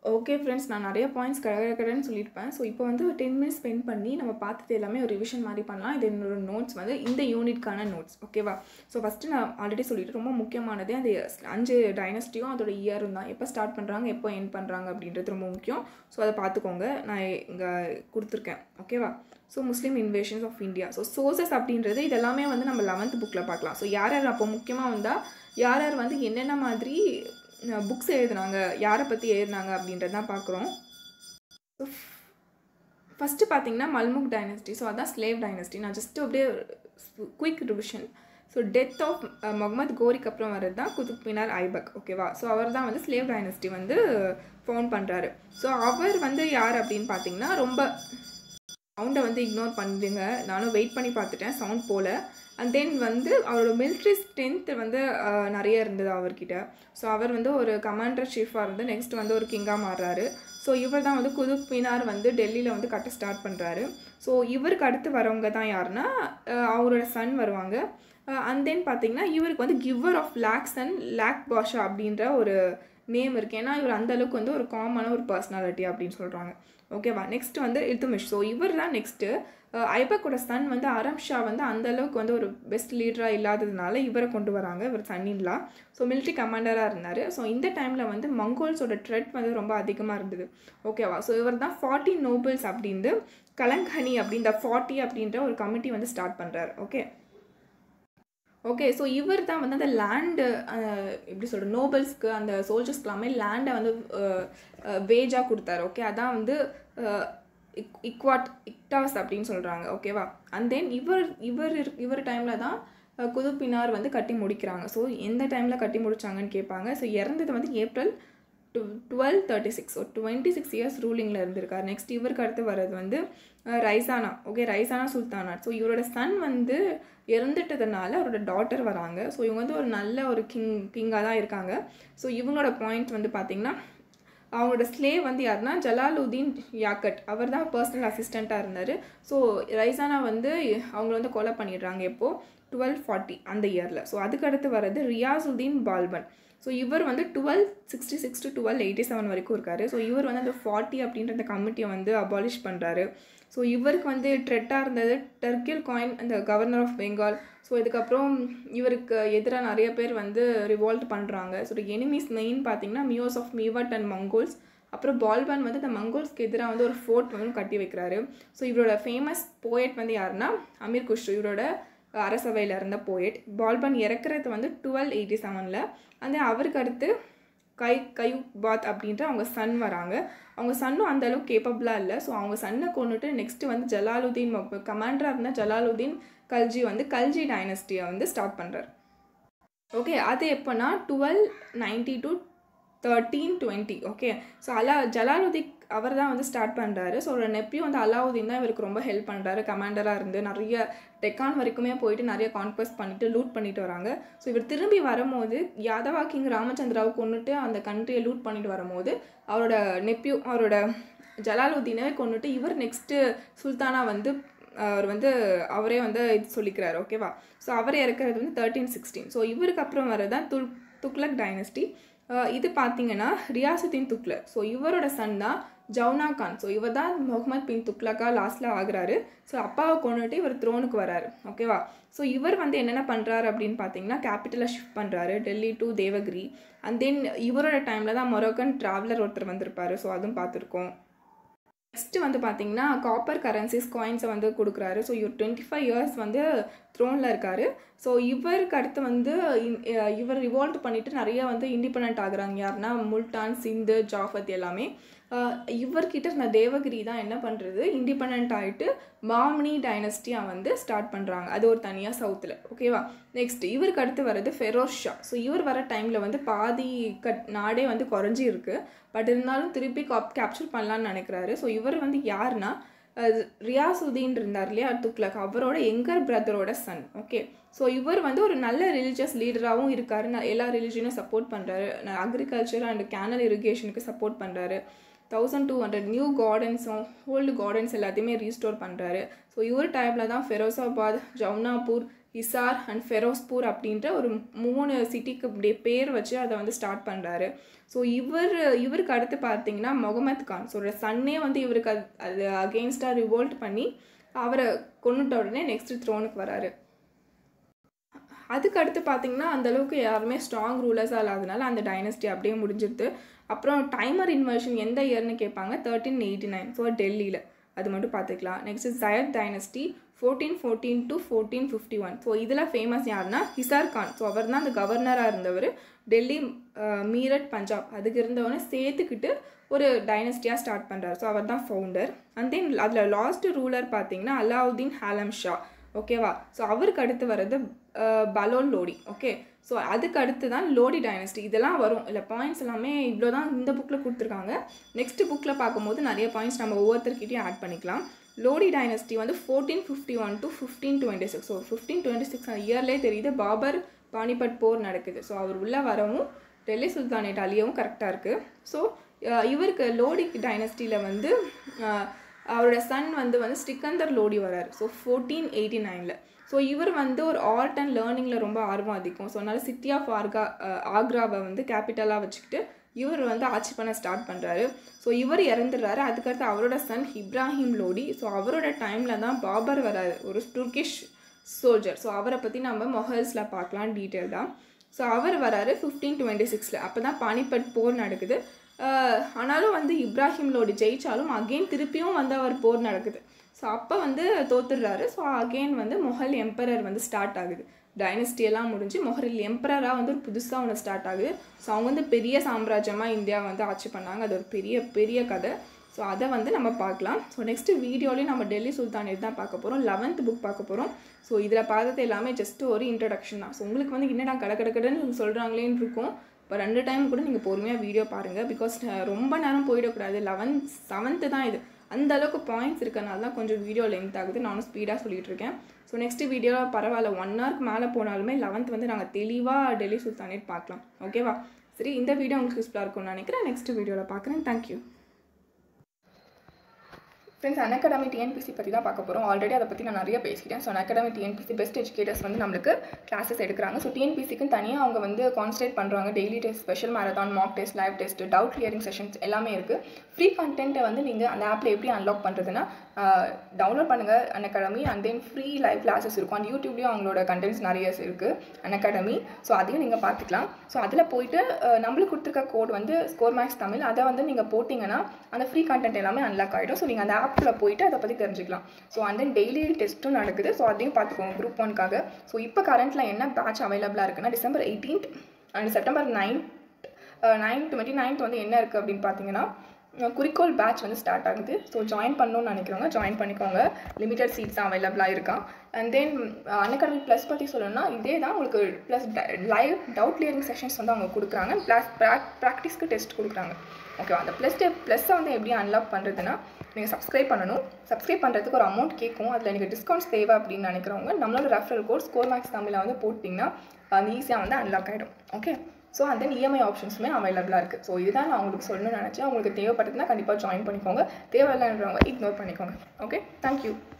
ஓகே ஃப்ரெண்ட்ஸ், நான் நிறைய பாயிண்ட்ஸ் கட கடன்னு சொல்லியிருப்பேன். ஸோ இப்போ வந்து ஒரு டென் மினிட்ஸ் ஸ்பெண்ட் பண்ணி நம்ம பார்த்தது எல்லாமே ஒரு ரிவிஷன் மாதிரி பண்ணலாம். இது என்னோட நோட்ஸ் வந்து இந்த யூனிட்கான நோட்ஸ், ஓகேவா? ஸோ ஃபஸ்ட்டு நான் ஆல்ரெடி சொல்லிட்டு ரொம்ப முக்கியமானதே அந்த அஞ்சு டைனஸ்டியும் அதோட இயரும் தான். எப்போ ஸ்டார்ட் பண்ணுறாங்க, எப்போ எண்ட் பண்ணுறாங்க அப்படின்றது ரொம்ப முக்கியம். ஸோ அதை பார்த்துக்கோங்க, நான் இங்கே கொடுத்துருக்கேன், ஓகேவா? So Muslim invasions of India. So sources அப்படின்றது இதெல்லாமே வந்து நம்ம லெவன்த் புக்கில் பார்க்கலாம். ஸோ யார் யார் அப்போ முக்கியமாக வந்தால் யார் யார் வந்து என்னென்ன மாதிரி புக்ஸ் எழுதுனாங்க, யாரை பற்றி எழுதுனாங்க அப்படின்றது தான் பார்க்குறோம். ஸோ ஃபஸ்ட்டு பார்த்தீங்கன்னா மல்முக் டைனஸ்டி. ஸோ அதான் ஸ்லேவ் டைனஸ்டி. நான் ஜஸ்ட்டு அப்படியே quick revision. So death of Muhammad கோரிக்கு அப்புறம் வர்றது தான் குதுப் மினார் ஐபக், ஓகேவா? ஸோ அவர் தான் வந்து ஸ்லேவ் டைனஸ்டி வந்து ஃபவுண்ட் பண்ணுறாரு. ஸோ அவர் வந்து யார் அப்படின்னு பார்த்தீங்கன்னா, ரொம்ப சவுண்டை வந்து இக்னோர் பண்ணிடுங்க, நானும் வெயிட் பண்ணி பார்த்துட்டேன், சவுண்ட் போல். அண்ட் தென் வந்து அவரோட மிலிட்ரி ஸ்ட்ரென்த்து வந்து நிறைய இருந்தது அவர்கிட்ட. ஸோ அவர் வந்து ஒரு கமாண்டர் சீஃபாக இருந்து நெக்ஸ்ட் வந்து ஒரு கிங்காக மாறுறாரு. ஸோ இவர் தான் வந்து குதுப் மினார் வந்து டெல்லியில் வந்து கட்ட ஸ்டார்ட் பண்ணுறாரு. ஸோ இவருக்கு அடுத்து வரவங்க தான் யாருன்னா அவரோட சன் வருவாங்க. அண்ட் தென் பார்த்தீங்கன்னா இவருக்கு வந்து giver of lakhs and lakh பாஷா அப்படின்ற ஒரு நேம் இருக்குது. ஏன்னா இவர் அந்தளவுக்கு வந்து ஒரு காமனான ஒரு பர்சனாலிட்டி அப்படின்னு சொல்கிறாங்க, ஓகேவா? நெக்ஸ்ட் வந்து இல்துமிஷ். ஸோ இவர் தான் நெக்ஸ்ட்டு ஐபக்கோட சன் வந்து அரம் ஷா வந்து அந்தளவுக்கு வந்து ஒரு பெஸ்ட் லீடராக இல்லாததுனால இவரை கொண்டு வராங்க, இவர் சன்னின்லா. ஸோ மிலிட்ரி கமாண்டராக இருந்தார். ஸோ இந்த டைமில் வந்து மங்கோல்ஸோட த்ரெட் வந்து ரொம்ப அதிகமாக இருந்தது, ஓகேவா? ஸோ இவர் தான் ஃபார்ட்டி நோபல்ஸ் அப்படின்ட்டு கலங்கனி அப்படின்ற ஃபார்ட்டி அப்படின்ற ஒரு கமிட்டி வந்து ஸ்டார்ட் பண்ணுறாரு, ஓகே ஓகே ஸோ இவர் தான் வந்து அந்த லேண்டு எப்படி சொல்கிற நோபல்ஸ்க்கு அந்த சோல்ஜர்ஸ்க்கு எல்லாமே லேண்டை வந்து வேஜாக கொடுத்தாரு, ஓகே? அதான் வந்து இக் இக்வாட் இக்டாஸ் அப்படின்னு சொல்கிறாங்க, ஓகேவா? அண்ட் தென் இவர் இவர் இவர் டைமில் தான் குதுப் மினார் வந்து கட்டி முடிக்கிறாங்க. ஸோ எந்த டைமில் கட்டி முடித்தாங்கன்னு கேட்பாங்க. ஸோ இறந்தது வந்து April to twelve thirty six so twenty six years ரூலிங்கில் இருந்திருக்கார். நெக்ஸ்ட் இவருக்கு அடுத்து வர்றது வந்து ரைசானா, ஓகே? ரைசானா சுல்தானா. ஸோ இவரோட சன் வந்து இறந்துட்டதுனால அவரோட டாட்டர் வராங்க. ஸோ இவங்க வந்து ஒரு நல்ல ஒரு கிங் கிங்காக தான் இருக்காங்க. ஸோ இவங்களோட பாயிண்ட் வந்து பார்த்திங்கன்னா, அவங்களோட ஸ்லேவ் வந்து யாருன்னா ஜலாலுதீன் யாக்கட், அவர் தான் பர்சனல் அசிஸ்டண்ட்டாக இருந்தார். ஸோ ரைசானா வந்து அவங்கள வந்து கொலை பண்ணிடுறாங்க எப்போது டுவெல் ஃபார்ட்டி அந்த இயரில். ஸோ அதுக்கடுத்து வர்றது ரியாசுதீன் பால்பன். ஸோ இவர் வந்து twelve sixty six to twelve eighty seven வரைக்கும் இருக்கார். ஸோ இவர் வந்து அந்த ஃபார்ட்டி அப்படின்ற அந்த கமிட்டியை வந்து அபாலிஷ் பண்ணுறாரு. ஸோ இவருக்கு வந்து ட்ரெட்டாக இருந்தது டர்கில் காயின் அந்த கவர்னர் ஆஃப் பெங்கால். ஸோ இதுக்கப்புறம் இவருக்கு எதிராக நிறைய பேர் வந்து ரிவால்ட் பண்ணுறாங்க. ஸோ எனிமீஸ் மெயின் பார்த்தீங்கன்னா Meos of Mewat and Mongols. அப்புறம் பால்பன் வந்து இந்த மங்கோல்ஸ்க்கு எதிராக வந்து ஒரு ஃபோர்ட் வந்து கட்டி வைக்கிறாரு. ஸோ இவரோட ஃபேமஸ் போயட் வந்து யாருன்னா அமீர் குஷ்ரு, இவரோட அரசவையில் இருந்த போயட். பால்பன் இறக்குறது வந்து டுவெல் எயிட்டி செவனில். அந்த அவருக்கு அடுத்து கை கையுபாத் அப்படின்ற அவங்க சன் வராங்க. அவங்க சன்னும் அந்தளவுக்கு கேப்பபிளாக இல்லை. ஸோ அவங்க சன்னை கொண்டுட்டு நெக்ஸ்ட்டு வந்து ஜலாலுதீன் கமாண்டராக இருந்தால் ஜலாலுதீன் கல்ஜி வந்து கல்ஜி டைனஸ்டியை வந்து ஸ்டார்ட் பண்ணுறார், ஓகே? அது எப்போனா twelve ninety to thirteen twenty, okay? So Ala Jalaluddin அவர் தான் வந்து ஸ்டார்ட் பண்ணுறாரு. ஸோ ஒரு நெப்பியும் வந்து அலாவுதீன் தான் இவருக்கு ரொம்ப ஹெல்ப் பண்ணுறாரு. கமாண்டராக இருந்து நிறைய டெக்கான் வரைக்குமே போயிட்டு நிறைய கான்குவெஸ்ட் பண்ணிவிட்டு லூட் பண்ணிட்டு வராங்க. ஸோ இவர் திரும்பி வரும்போது யாதவா கிங் ராமச்சந்திராவை கொண்டுட்டு அந்த கண்ட்ரியை லூட் பண்ணிட்டு வரும்போது அவரோட நெப்பியூ அவரோட ஜலாலுதீனை கொண்டுட்டு இவர் நெக்ஸ்ட்டு சுல்தானா வந்து அவர் வந்து அவரே வந்து இது சொல்லிக்கிறார், ஓகேவா? ஸோ அவரே இறக்குறது வந்து தேர்ட்டீன் சிக்ஸ்டீன். ஸோ இவருக்கு அப்புறம் வர்றது தான் துல் துக்ளக் டைனஸ்டி. இது பார்த்தீங்கன்னா ரியாசுதீன் துக்ளக். ஸோ இவரோட சன் தான் ஜவுனா கான். ஸோ இவர் தான் முகமது பின் துக்ளக்கா லாஸ்ட்டில் ஆகுறாரு. ஸோ அப்பாவை கொண்டுட்டு இவர் த்ரோனுக்கு வராரு, ஓகேவா? ஸோ இவர் வந்து என்னென்ன பண்ணுறாரு அப்படின்னு பார்த்தீங்கன்னா கேபிட்டலை ஷிஃப்ட் பண்ணுறாரு Delhi to Devagiri. And then இவரோட டைமில் தான் மொரோக்கன் ட்ராவலர் ஒருத்தர் வந்திருப்பார். ஸோ அதுவும் பார்த்துருக்கோம். நெக்ஸ்ட்டு வந்து பார்த்திங்கன்னா காப்பர் கரன்சிஸ் காயின்ஸை வந்து கொடுக்குறாரு. ஸோ இவர் டுவெண்ட்டி ஃபைவ் இயர்ஸ் வந்து த்ரோனில் இருக்கார். ஸோ இவருக்கு அடுத்து வந்து இவர் ரிவால்ட் பண்ணிவிட்டு நிறைய வந்து இண்டிபெண்ட் ஆகுறாங்க. யாருன்னா முல்டான், சிந்து, ஜாஃபத் எல்லாமே. இவர்கிட்ட இருந்த தேவகிரி தான் என்ன பண்ணுறது இண்டிபெண்ட் ஆகிட்டு மாமினி டைனஸ்டியாக வந்து ஸ்டார்ட் பண்ணுறாங்க. அது ஒரு தனியாக சவுத்தில், ஓகேவா? நெக்ஸ்ட் இவருக்கு அடுத்து வர்றது ஃபெரோஸ் ஷா. ஸோ இவர் வர டைமில் வந்து பாதி கட் நாடே வந்து குறைஞ்சி இருக்குது. பட் இருந்தாலும் திருப்பி காப் கேப்சர் பண்ணலான்னு நினைக்கிறாரு. ஸோ இவர் வந்து யாருன்னா ரியாசுதீன் இருந்தார் இல்லையா துக்ளக், அவரோட எங்கர் பிரதரோட சன், ஓகே? ஸோ இவர் வந்து ஒரு நல்ல ரிலீஜியஸ் லீடராகவும் இருக்கார். எல்லா ரிலீஜனும் சப்போர்ட் பண்ணுறாரு. அக்ரிகல்ச்சர் அண்ட் கேனல் இரிகேஷனுக்கு சப்போர்ட் பண்ணுறாரு. தௌசண்ட் டூ ஹண்ட்ரட் நியூ கார்டன்ஸும் ஓல்டு கார்டன்ஸ் எல்லாத்தையுமே ரீஸ்டோர் பண்ணுறாரு. ஸோ இவர் டைமில் தான் ஃபெரோசாபாத், ஜவுனாப்பூர், ஹிசார் அண்ட் ஃபெரோஸ்பூர் அப்படின்ற ஒரு மூணு சிட்டிக்கு அப்படியே பேர் வச்சு அதை வந்து ஸ்டார்ட் பண்ணுறாரு. ஸோ இவர் இவருக்கு அடுத்து பார்த்தீங்கன்னா முகமது கான். ஸோ சன்னே வந்து இவருக்கு அது அது அகெயின்ஸ்டாக ரிவோல்ட் பண்ணி அவரை கொண்டுட்ட உடனே நெக்ஸ்ட் த்ரோனுக்கு வராரு. அதுக்கு அடுத்து பார்த்தீங்கன்னா அந்தளவுக்கு யாருமே ஸ்ட்ராங் ரூலர்ஸாக இல்லாதனால அந்த டைனஸ்டி அப்படியே முடிஞ்சிருது. அப்புறம் டைமர் இன்வர்ஷன் எந்த இயர்னு கேட்பாங்க, தேர்ட்டீன் எயிட்டி நைன் ஸோ டெல்லியில், அது மட்டும் பார்த்துக்கலாம். Next Sayyid dynasty fourteen fourteen to fourteen fifty one so இதில் ஃபேமஸ் யாருன்னா ஹிசார் கான். ஸோ அவர் தான் அந்த கவர்னராக இருந்தவர். டெல்லி, மீரட், பஞ்சாப் அதுக்கு இருந்தவொடனே சேர்த்துக்கிட்டு ஒரு டைனஸ்டியாக ஸ்டார்ட் பண்ணுறாரு. ஸோ அவர் தான் ஃபவுண்டர். அண்ட் தென் அதில் லாஸ்ட் ரூலர் பார்த்தீங்கன்னா அலாவுதீன் ஆலம் ஷா. ஓகேவா? ஸோ அவருக்கு அடுத்து வர்றது பலோல் லோடி. ஓகே, ஸோ அதுக்கு அடுத்து தான் லோடி டைனஸ்டி. இதெல்லாம் வரும் இல்லை, பாயிண்ட்ஸ் எல்லாமே இவ்வளோ தான் இந்த புக்கில் கொடுத்துருக்காங்க. நெக்ஸ்ட் புக்கில் பார்க்கும்போது நிறைய பாயிண்ட்ஸ் நம்ம ஒவ்வொருத்தர்கிட்டையும் ஆட் பண்ணிக்கலாம். லோடி டைனஸ்டி வந்து fourteen fifty one to fifteen twenty six so fifteen twenty six இயர்லேயே தெரியுது பாபர் பானிபட் போர் நடக்குது. ஸோ அவர் உள்ளே வரவும் டெல்லி சுல்தானேட் அழியவும் கரெக்டாக இருக்குது. ஸோ இவருக்கு லோடி டைனஸ்டியில் வந்து அவரோட சன் வந்து வந்து ஸ்டிக்கந்தர் லோடி வராரு. ஸோ ஃபோர்டீன் எயிட்டி நைனில் ஸோ இவர் வந்து ஒரு ஆர்ட் அண்ட் லேர்னிங்கில் ரொம்ப ஆர்வம் அதிகம். ஸோ அதனால் சிட்டி ஆஃப் ஆர்கா ஆக்ராவை வந்து கேபிட்டலாக வச்சுக்கிட்டு இவர் வந்து ஆட்சி பண்ண ஸ்டார்ட் பண்ணுறாரு. ஸோ இவர் இறந்துடுறாரு. அதுக்கடுத்து அவரோட சன் இப்ராஹிம் லோடி. ஸோ அவரோட டைமில் தான் பாபர் வராரு, ஒரு துர்கிஷ் சோல்ஜர். ஸோ அவரை பற்றி நம்ம மொஹல்ஸில் பார்க்கலாம் டீட்டெயில்டாக. ஸோ அவர் வராரு ஃபிஃப்டீன் டுவெண்ட்டி சிக்ஸில் அப்போ தான் பானிபட் போர் நடக்குது. ஆனாலும் வந்து இப்ராஹிம் லோடி ஜெயிச்சாலும் அகெயின் திருப்பியும் வந்து அவர் போர் நடக்குது. ஸோ அப்போ வந்து தோத்துடுறாரு. ஸோ அகெயின் வந்து மொஹல் எம்பரர் வந்து ஸ்டார்ட் ஆகுது. டைனஸ்டியெல்லாம் முடிஞ்சு மொஹல் எம்பரராக வந்து ஒரு புதுசாக ஒன்று ஸ்டார்ட் ஆகுது. ஸோ அவங்க வந்து பெரிய சாம்ராஜ்யமாக இந்தியா வந்து ஆட்சி பண்ணாங்க. அது ஒரு பெரிய பெரிய கதை. ஸோ அதை வந்து நம்ம பார்க்கலாம். ஸோ நெக்ஸ்ட்டு வீடியோலேயும் நம்ம டெல்லி சுல்தானேட் தான் பார்க்க போகிறோம். லெவன்த் புக் பார்க்க போகிறோம். ஸோ இதில் பார்த்தது எல்லாமே ஜஸ்ட் ஒரு இன்ட்ரடக்ஷன் தான். ஸோ உங்களுக்கு வந்து என்னடா கடை கடக்கடன்னு சொல்கிறாங்களேன்னு இருக்கும். இப்போ ரெண்டு டைம் கூட நீங்கள் பொறுமையாக வீடியோ பாருங்கள். பிகாஸ் ரொம்ப நேரம் போயிடக்கூடாது. லெவன்த் செவன்த்து தான் இது. அந்த அளவுக்கு பாயிண்ட்ஸ் இருக்கிறனால தான் கொஞ்சம் வீடியோ லென்த் ஆகுது. நானும் ஸ்பீடாக சொல்லிகிட்டு இருக்கேன். ஸோ நெக்ஸ்ட்டு வீடியோவில் பரவாயில்ல, ஒன் ஹவருக்கு மேலே போனாலுமே லெவன்த் வந்து நாங்கள் தெளிவாக டெல்லி சுல்தானேட் பார்க்கலாம். ஓகேவா? சரி, இந்த வீடியோ உங்களுக்கு யூஸ்ஃபுல்லாக இருக்கும்னு நினைக்கிறேன். நெக்ஸ்ட் வீடியோவில் பார்க்குறேன். Thank you friends. அன்அகாடமி டிஎன்பிசி பற்றி தான் பார்க்க போகிறோம். ஆல்ரெடி அதை பற்றி நான் நிறைய பேசிட்டேன். So Unacademy TNPSC best educators வந்து நம்மளுக்கு கிளாஸஸ் எடுக்கிறாங்க. ஸோ டிஎன்பிசிக்கு தனியாக அவங்க வந்து கான்சன்ட்ரேட் பண்ணுறாங்க. Daily test, special marathon, mock test, live test, doubt clearing sessions எல்லாமே இருக்குது. ஃப்ரீ கண்டென்ட்டை வந்து நீங்கள் அந்த ஆப்பில் எப்படி அன்லாக் பண்ணுறதுன்னா டவுன்லோட் பண்ணுங்கள் Unacademy. And then free live classes இருக்கும். அந்த யூடியூப்லேயும் அவங்களோட கண்டென்ட்ஸ் நிறைய இருக்குது அன்அகாடமி. ஸோ அதையும் நீங்கள் பார்த்துக்கலாம். ஸோ அதில் போயிட்டு நம்மளுக்கு கொடுத்துருக்க கோட் வந்து ஸ்கோர் மேக்ஸ் தமிழ். அதை வந்து நீங்கள் போட்டிங்கன்னா அந்த ஃப்ரீ கண்டென்ட் எல்லாமே அன்லாக் ஆகிடும். ஸோ நீங்கள் அந்த ஆப்பில் போயிட்டு அதை பற்றி தெரிஞ்சுக்கலாம். ஸோ அண்ட் தென் டெய்லி டெஸ்ட்டும் நடக்குது. ஸோ அதையும் பார்த்துக்கோங்க குரூப் ஒன்க்காக. ஸோ இப்போ கரண்ட்டில் என்ன பேட்ச் அவைலபிளாக இருக்குன்னா December eighteenth and September ninth nine twenty ninth வந்து என்ன இருக்குது அப்படின்னு பார்த்தீங்கன்னா குறிக்கோள் பேட்ச் வந்து ஸ்டார்ட் ஆகுது. ஸோ ஜாயின் பண்ணணும்னு நினைக்கிறவங்க ஜாயின் பண்ணிக்கோங்க. லிமிட்டட் சீட்ஸ் தான் அவைலபிளாக இருக்கா. அண்ட் தென் அன்அகாடமி ப்ளஸ் பற்றி சொல்லணும்னா இதே தான் உங்களுக்கு plus live doubt clearing sessions வந்து அவங்க கொடுக்குறாங்க. ப்ளஸ் ப்ராக்டிஸ்க்கு டெஸ்ட் கொடுக்குறாங்க. ஓகேவா? அந்த ப்ளஸ் டே ப்ளஸ்ஸை வந்து எப்படி அன்லாக் பண்ணுறதுன்னா நீங்கள் சப்ஸ்கிரைப் பண்ணணும். சப்ஸ்கிரைப் பண்ணுறதுக்கு ஒரு அமௌண்ட் கேட்கும். அதில் எனக்கு டிஸ்கவுண்ட்ஸ் தேவை அப்படின்னு நினைக்கிறவங்க நம்மளோட ரெஃபரல் கோட் ஸ்கோர் மேக்ஸ் தமிழில் வந்து போட்டிங்கன்னா அது ஈஸியாக வந்து அன்லாக் ஆகிடும். ஓகே, ஸோ அந்த இஎம்ஐ ஆப்ஷன்ஸுமே அவைலபிளாக இருக்குது. ஸோ இதுதான் நான் உங்களுக்கு சொல்லணும்னு நினச்சேன். உங்களுக்கு தேவைப்பட்டதுன்னா கண்டிப்பாக ஜாயின் பண்ணிக்கோங்க. தேவையில்லைன்றவங்க இக்னோர் பண்ணிக்கோங்க. Okay, thank you.